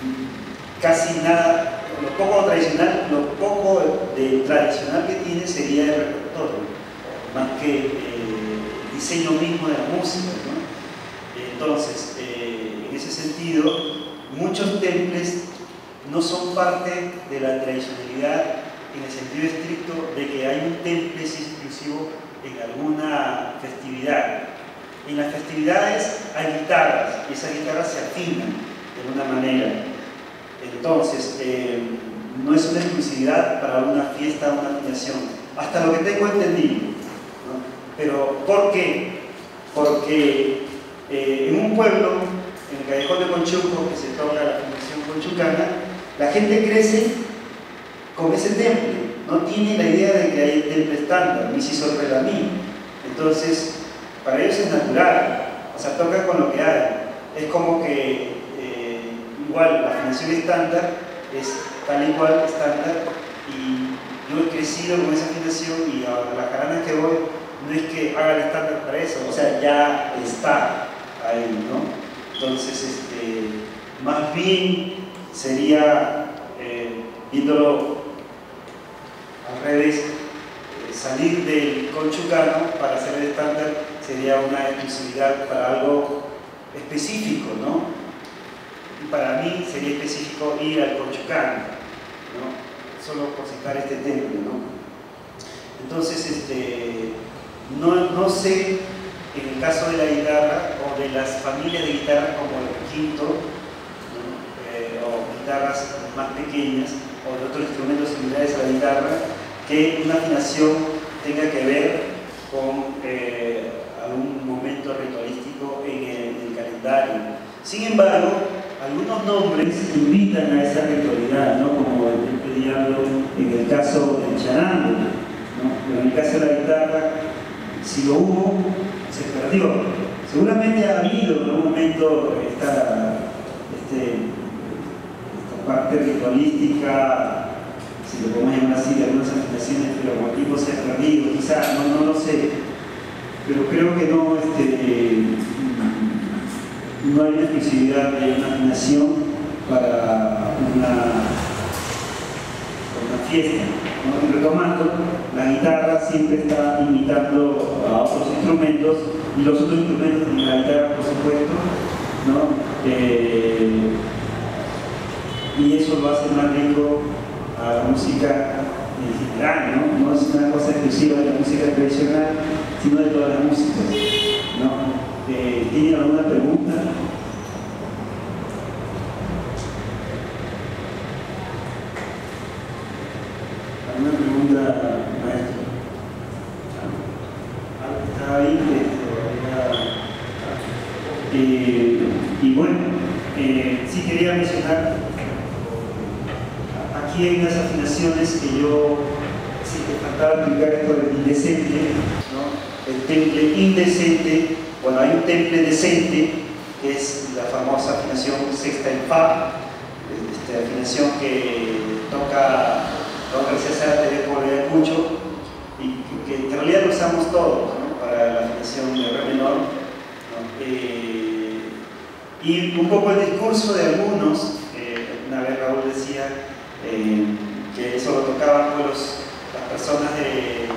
casi nada, lo poco tradicional, lo poco de tradicional que tiene sería el repertorio, más que eh, el diseño mismo de la música, ¿no? Entonces, eh, en ese sentido, muchos temples no son parte de la tradicionalidad en el sentido estricto de que hay un temple exclusivo en alguna festividad. En las festividades hay guitarras y esas guitarras se afinan de una manera. Entonces, eh, no es una exclusividad para una fiesta o una afinación, hasta lo que tengo entendido, ¿no? Pero, ¿por qué? Porque eh, en un pueblo, en el Callejón de Conchuco, que se toca la Fundación Conchucana, la gente crece con ese temple, no tiene la idea de que hay temple estándar, ni si sorprende a mí. Entonces, para ellos es natural, o sea, tocan con lo que hay. Es como que eh, igual la afinación estándar es tal y cual estándar, y yo he crecido con esa afinación, y a las jaranas que voy no es que haga el estándar para eso, o sea, ya está ahí, ¿no? Entonces, este, más bien sería, eh, viéndolo al revés, eh, salir del conchucano para hacer el estándar sería una exclusividad para algo específico, ¿no? Y para mí sería específico ir al conchucano, ¿no? Solo por citar este templo, ¿no? Entonces, este, no, no sé, en el caso de la guitarra o de las familias de guitarra como el quinto, ¿no? eh, o guitarras más pequeñas o de otros instrumentos similares a la guitarra, que una afinación tenga que ver con eh, algún momento ritualístico específico en el, en el calendario. Sin embargo, algunos nombres invitan a esa ritualidad, ¿no? Como el temple diablo en el caso del charango, ¿no? Pero en el caso de la guitarra, si lo hubo, se perdió. Seguramente ha habido en algún momento esta, este, esta parte ritualística, si lo podemos llamar así, de algunas afinaciones, pero como tipo se ha perdido, quizás, no, no lo sé, pero creo que no, este, no hay una exclusividad de una afinación para una, para una fiesta, ¿no? Y retomando, la guitarra siempre está imitando a otros instrumentos, y los otros instrumentos tienen la guitarra, por supuesto, ¿no? Eh, y eso lo hace más rico a la música en general, ¿no? No es una cosa exclusiva de la música tradicional, sino de todas las músicas, ¿no? Eh, ¿Tienen alguna pregunta? ¿Alguna pregunta, maestro? ¿Está ahí? Eh, y bueno, eh, sí quería mencionar, aquí hay unas afinaciones que yo, si te faltaba explicar esto del indecente, ¿no? El temple indecente, bueno, hay un temple decente, que es la famosa afinación sexta en fa, esta afinación que toca don César de por mucho, y que en realidad lo usamos todos, ¿no? Para la afinación de re menor, ¿no? Eh, y un poco el discurso de algunos, eh, una vez Raúl decía eh, que eso lo tocaban pues, los, las personas de,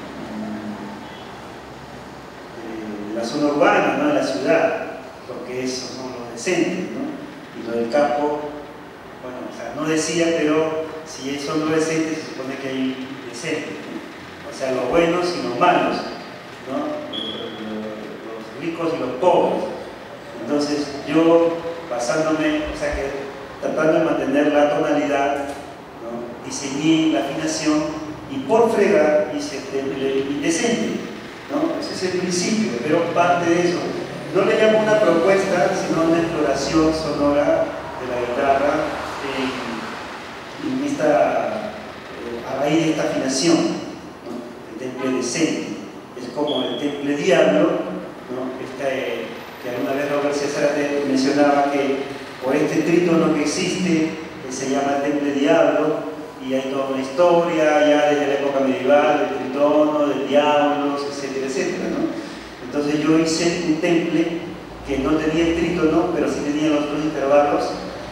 de la zona urbana, ¿no? De la ciudad, porque esos son los decentes, ¿no? Y lo del campo, bueno, o sea, no decía, pero si son los decentes, se supone que hay decentes, ¿no? O sea, los buenos y los malos, ¿no? Los, los ricos y los pobres. Entonces, yo, basándome, o sea, que tratando de mantener la tonalidad, ¿no? Diseñé la afinación y por fregar hice el temple indecente, ¿no? Ese es el principio, pero parte de eso. No le llamo una propuesta, sino una exploración sonora de la guitarra en, en esta, eh, a raíz de esta afinación, ¿no? El temple decente. Es como el temple diablo, ¿no? Este, que alguna vez Robert César mencionaba que por este trítono que existe, que se llama el temple diablo, y hay toda una historia ya desde la época medieval del tritono, del diablos, etcétera, etcétera, ¿no? Entonces yo hice un temple que no tenía el trítono, pero sí tenía los otros intervalos,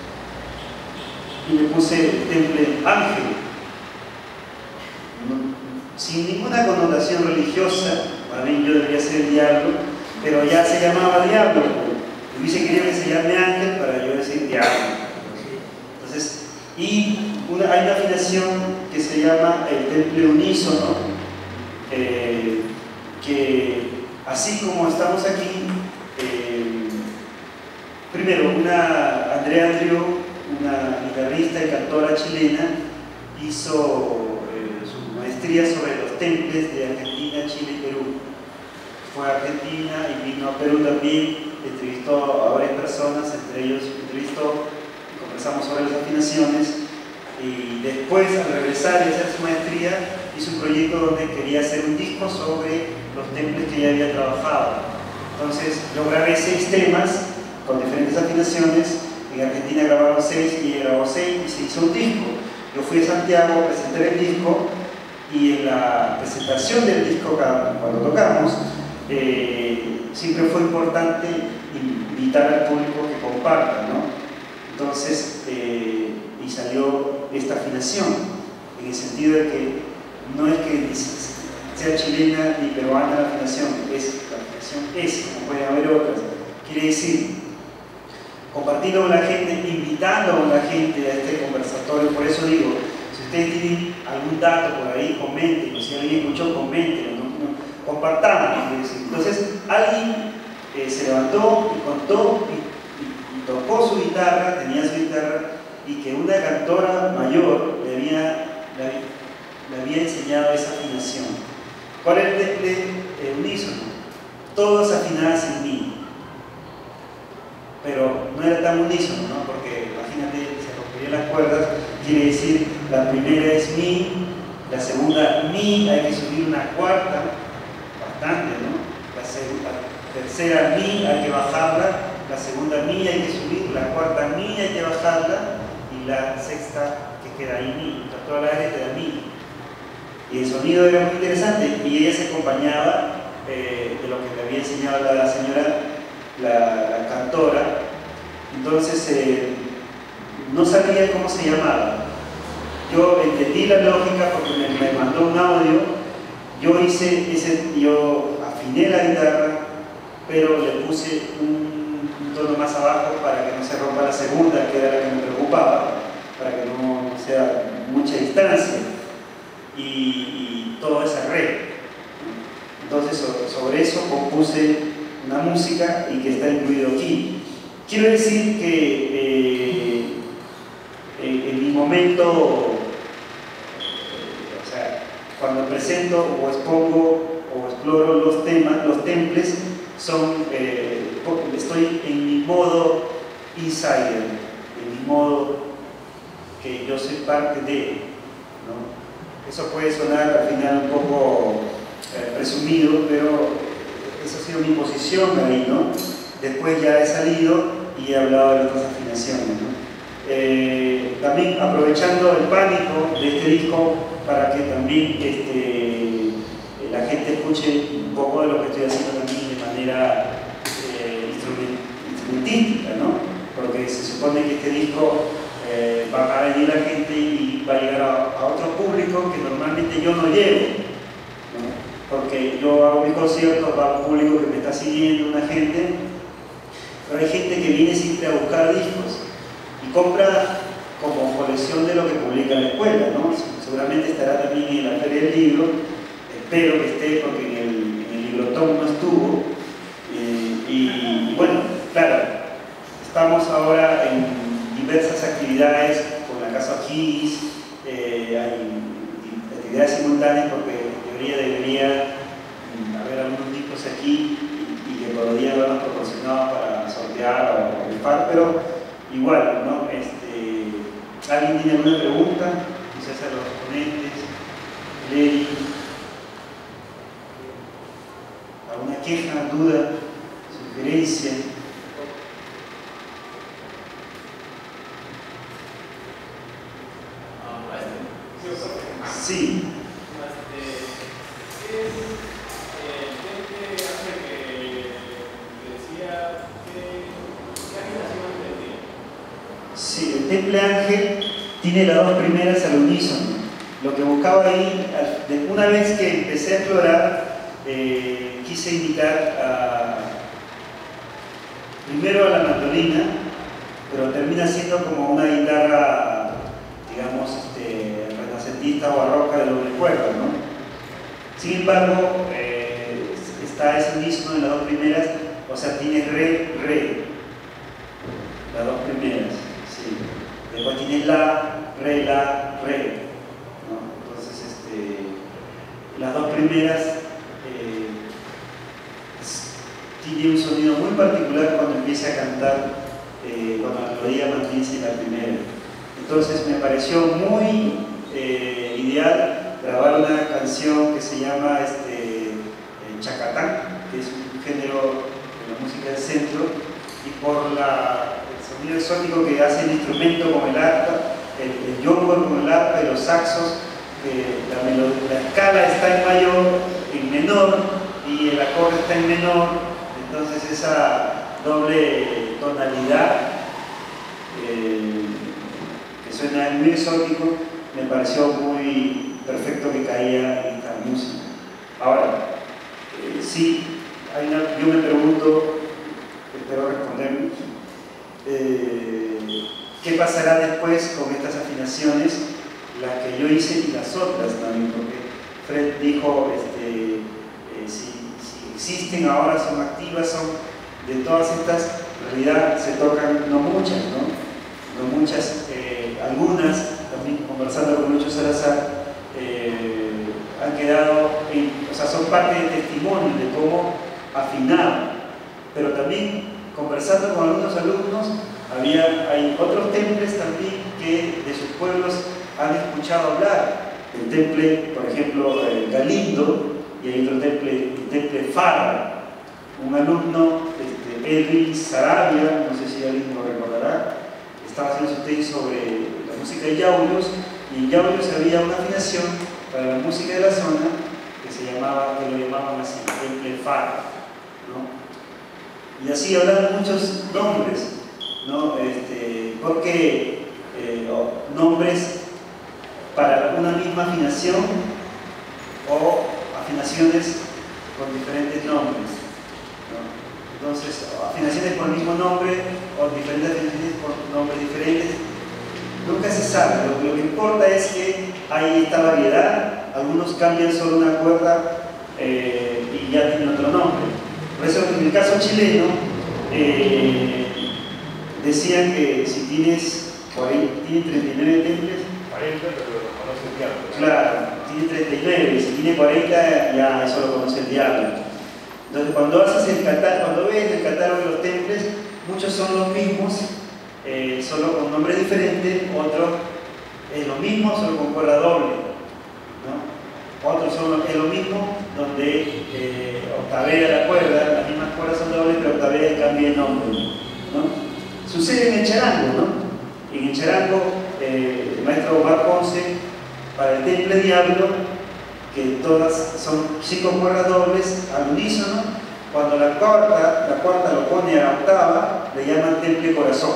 y le puse el temple ángel, sin ninguna connotación religiosa. Para mí yo debería ser el diablo, pero ya se llamaba diablo. Yo hubiese querido que se llame ángel para yo decir diablo. Entonces, y una, hay una afinación que se llama el temple unísono, eh, que así como estamos aquí, eh, primero, una Andrea Andrió, una guitarrista y cantora chilena, hizo eh, su maestría sobre los temples de Argentina, Chile y Perú. Fue a Argentina y vino a Perú también, entrevistó a varias personas, entre ellos entrevistó y conversamos sobre las afinaciones, y después al regresar y hacer su maestría hizo un proyecto donde quería hacer un disco sobre los temples que ya había trabajado. Entonces yo grabé seis temas con diferentes afinaciones. En Argentina grabaron seis y grabó seis y se hizo un disco. Yo fui a Santiago a presentar el disco, y en la presentación del disco cuando tocamos, Eh, siempre fue importante invitar al público que comparta, ¿no? Entonces, eh, y salió esta afinación, en el sentido de que no es que sea chilena ni peruana la afinación, es, la afinación es, como pueden haber otras. Quiere decir, compartiendo con la gente, invitando a la gente a este conversatorio. Por eso digo, si ustedes tienen algún dato por ahí, comenten, si alguien escuchó, comenten, ¿no? Compartamos. Entonces alguien eh, se levantó y contó y, y, y tocó su guitarra, tenía su guitarra, y que una cantora mayor le había, le, le había enseñado esa afinación. ¿Cuál es el temple eh, unísono? Todas afinadas en mi. pero no era tan unísono, ¿no? Porque imagínate, se romperían las cuerdas, quiere decir, la primera es mi, la segunda mi, hay que subir una cuarta, bastante, ¿no? La, segunda, la tercera mi, hay que bajarla, la segunda mi hay que subir, la cuarta mi hay que bajarla, y la sexta que queda ahí mi, entonces toda la vez queda mi. Y el sonido era muy interesante, y ella se acompañaba eh, de lo que le había enseñado la señora, la, la cantora. Entonces eh, no sabía cómo se llamaba. Yo entendí la lógica porque me, me mandó un audio, yo hice ese, yo afiné la guitarra, pero le puse un, un tono más abajo para que no se rompa la segunda, que era la que me preocupaba, para que no sea mucha distancia. Y, y todo es arreglo. Entonces sobre eso compuse una música y que está incluido aquí. Quiero decir que eh, en, en mi momento, eh, o sea, cuando presento o expongo o exploro los temas, los temples, son, eh, estoy en mi modo insider, en mi modo que yo soy parte de, ¿no? Eso puede sonar al final un poco eh, presumido, pero esa ha sido mi posición ahí, ¿no? Después ya he salido y he hablado de otras afinaciones, ¿no? Eh, también aprovechando el pánico de este disco para que también este, la gente escuche un poco de lo que estoy haciendo también de manera eh, instrumentística, ¿no? Porque se supone que este disco Eh, va a venir la gente y va a llegar a, a otro público que normalmente yo no llevo, ¿no? Porque yo hago mis conciertos, va a un público que me está siguiendo, una gente, pero hay gente que viene siempre a buscar discos y compra como colección de lo que publica la escuela, ¿no? Seguramente estará también en la Feria del Libro, espero que esté porque en el, en el Librotón no estuvo, eh, y, y bueno, claro, estamos ahora en diversas actividades con la Casa O'Higgins, eh, hay actividades simultáneas porque en teoría debería haber algunos discos aquí y, y que podrían habernos proporcionado para sortear o rifar, pero igual, ¿no? Este, ¿alguien tiene alguna pregunta? Quizás a los ponentes, Lady, alguna queja, duda, sugerencia. Sí. ¿Qué es el temple ángel que decía qué afinación tenía? Sí, el temple ángel tiene las dos primeras al unísono. Lo que buscaba ahí, una vez que empecé a explorar, eh, quise invitar a, primero a la mandolina, pero termina siendo como una guitarra, digamos, este, renacentista o barroca de doble cuerda, ¿no? Sin embargo, eh, está ese unísono en las dos primeras, o sea, tiene re, re, las dos primeras, sí. Después tiene la, re, la, re, ¿no? Entonces, este, las dos primeras eh, tiene un sonido muy particular cuando empieza a cantar, eh, cuando la melodía mantiene en la primera. Entonces me pareció muy eh, ideal grabar una canción que se llama este, Chacatán, que es un género de la música del centro, y por la, el sonido exótico que hace el instrumento con el arpa, el, el yombor con el arpa y los saxos, que la, la escala está en mayor, en menor, y el acorde está en menor, entonces esa doble tonalidad eh, que suena muy exótico, me pareció muy perfecto que caía en esta música. Ahora, eh, sí, hay una, yo me pregunto, espero responder, eh, ¿qué pasará después con estas afinaciones, las que yo hice y las otras también? Porque Fred dijo, este, eh, si, si existen ahora, son activas, son de todas estas, en realidad se tocan no muchas, ¿no? No muchas, eh, algunas, también conversando con Lucho Salazar, eh, han quedado, en, o sea, son parte del testimonio de cómo afinaba, pero también conversando con algunos alumnos, había, hay otros temples también que de sus pueblos han escuchado hablar. El temple, por ejemplo, el Galindo, y hay otro temple, el temple Fara. Un alumno, este, Edwin Sarabia, no sé si alguien lo recordará, estaba haciendo su tesis sobre la música de Yauyos, y en Yauyos había una afinación para la música de la zona que se llamaba, que lo llamaban así, temple Fara, ¿no? Y así hablan muchos nombres, ¿no? Este, porque eh, nombres para una misma afinación o afinaciones con diferentes nombres, ¿no? Entonces, afinaciones por el mismo nombre o diferentes afinaciones por nombres diferentes, nunca se sabe. Lo, lo que importa es que hay esta variedad. Algunos cambian solo una cuerda eh, y ya tienen otro nombre. Por eso, en el caso chileno, eh, decían que si tienes, tiene treinta y nueve temples, cuarenta, pero lo conoce el diablo. claro, tiene treinta y nueve, y si tiene cuarenta, ya eso lo conoce el diablo. Entonces, cuando haces el catálogo, cuando ves el catálogo de los temples, muchos son los mismos, eh, solo con nombres diferentes, otros es lo mismo, solo con cuerda doble, ¿no? Otros son es lo mismo, donde eh, octavea la cuerda, las mismas cuerdas son dobles, pero octavea y cambia el nombre, ¿no? Sucede en el charango, ¿no? En el charango, eh, el maestro Omar Ponce, para el temple diablo, que todas son cinco cuerdas dobles al unísono, cuando la cuarta, la cuarta lo pone a la octava, le llaman temple corazón.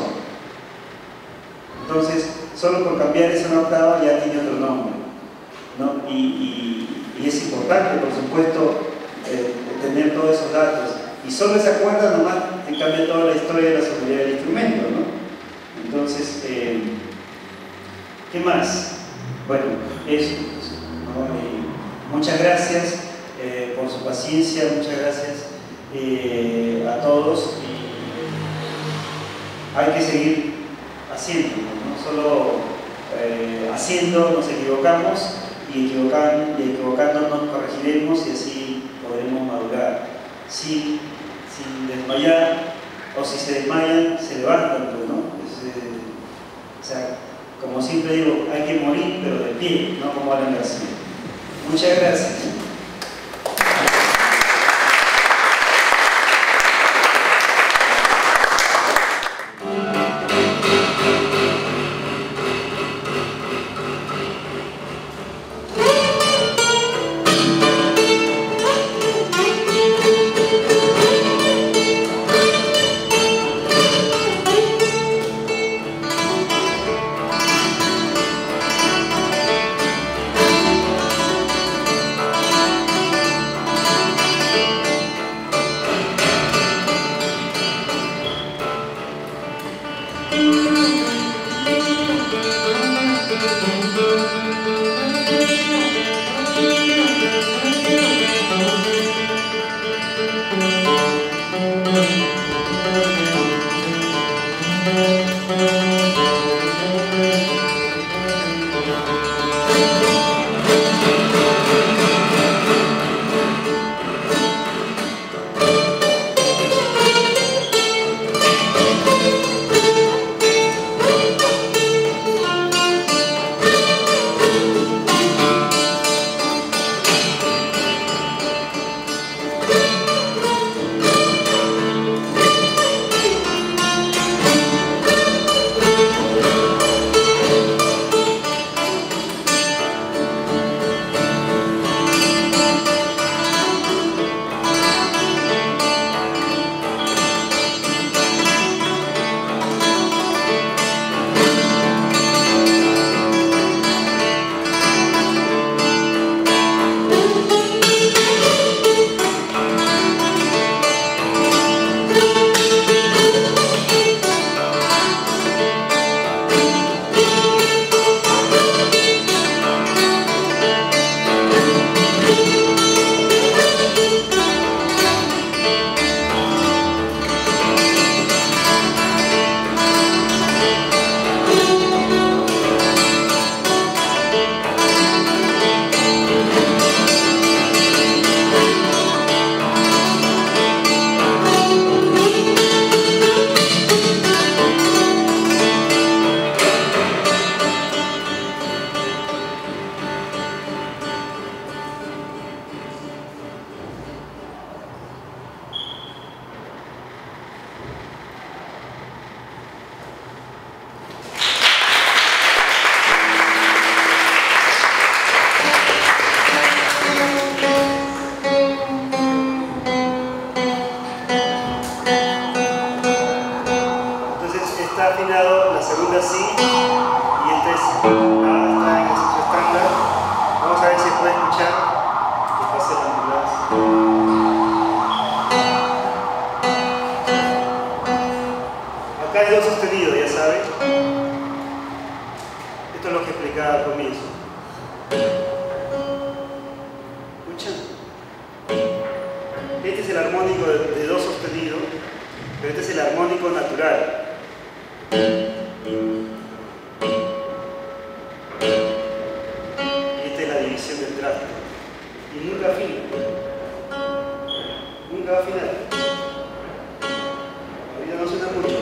Entonces, solo por cambiar esa una octava ya tiene otro nombre, ¿no? Y, y, y es importante, por supuesto, eh, tener todos esos datos. Y solo esa cuerda nomás te cambia toda la historia de la sonoridad del instrumento, ¿no? Entonces, eh, ¿qué más? Bueno, eso, ¿no? Eh, muchas gracias eh, por su paciencia, muchas gracias eh, a todos, y hay que seguir haciendo, no solo eh, haciendo nos equivocamos, y, equivocan, y equivocándonos nos corregiremos, y así podremos madurar sin, sin desmayar, o si se desmayan se levantan, pues, ¿no? Es, eh, o sea, como siempre digo, hay que morir pero de pie, no como Alan García. Muchas gracias. Esto es lo que explicaba al comienzo. ¿Escuchan? Este es el armónico de, de do sostenido, pero este es el armónico natural. Y esta es la división del traste. Y nunca afina. Nunca va a afinar. Ahorita no suena mucho.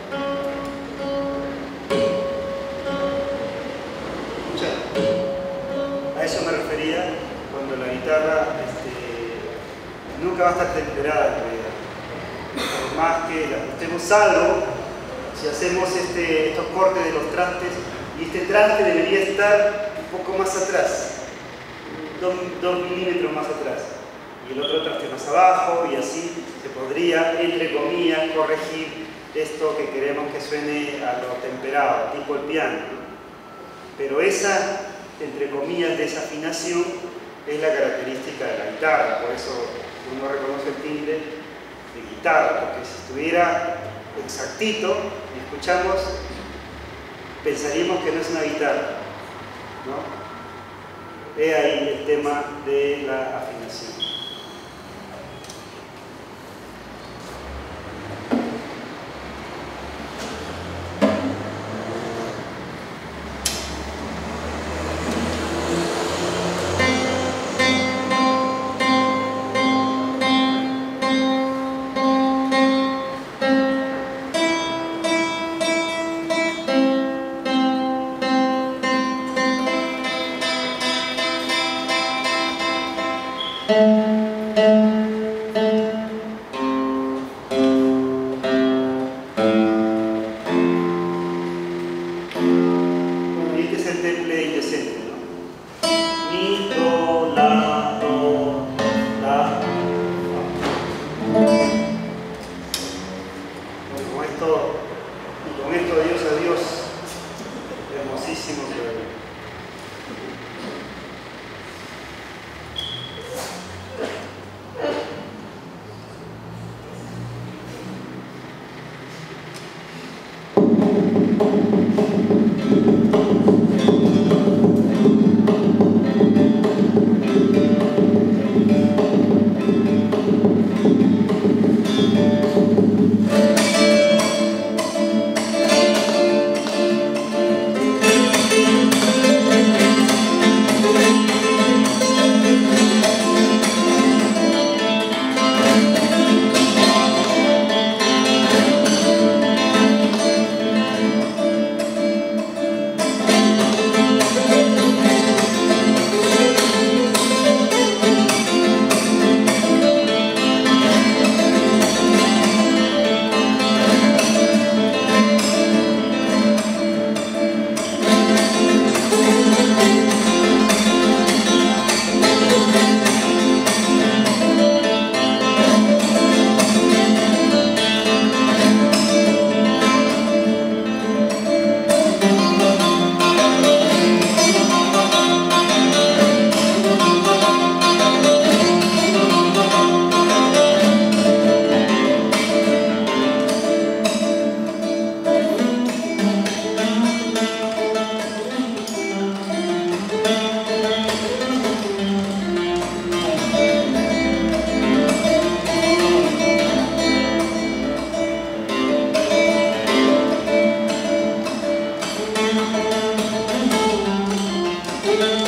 ¿Escuchan? A eso me refería cuando la guitarra este, nunca va a estar temperada en realidad. Por más que la ajustemos algo, si hacemos este, estos cortes de los trastes, y este traste debería estar un poco más atrás, dos, dos milímetros más atrás, y el otro traste más abajo, y así se podría, entre comillas, corregir esto que queremos que suene a lo temperado, tipo el piano, ¿no? Pero esa, entre comillas, desafinación es la característica de la guitarra, por eso uno reconoce el timbre de guitarra, porque si estuviera exactito y escuchamos, pensaríamos que no es una guitarra, ¿no? He ahí el tema de la afinación. Thank you.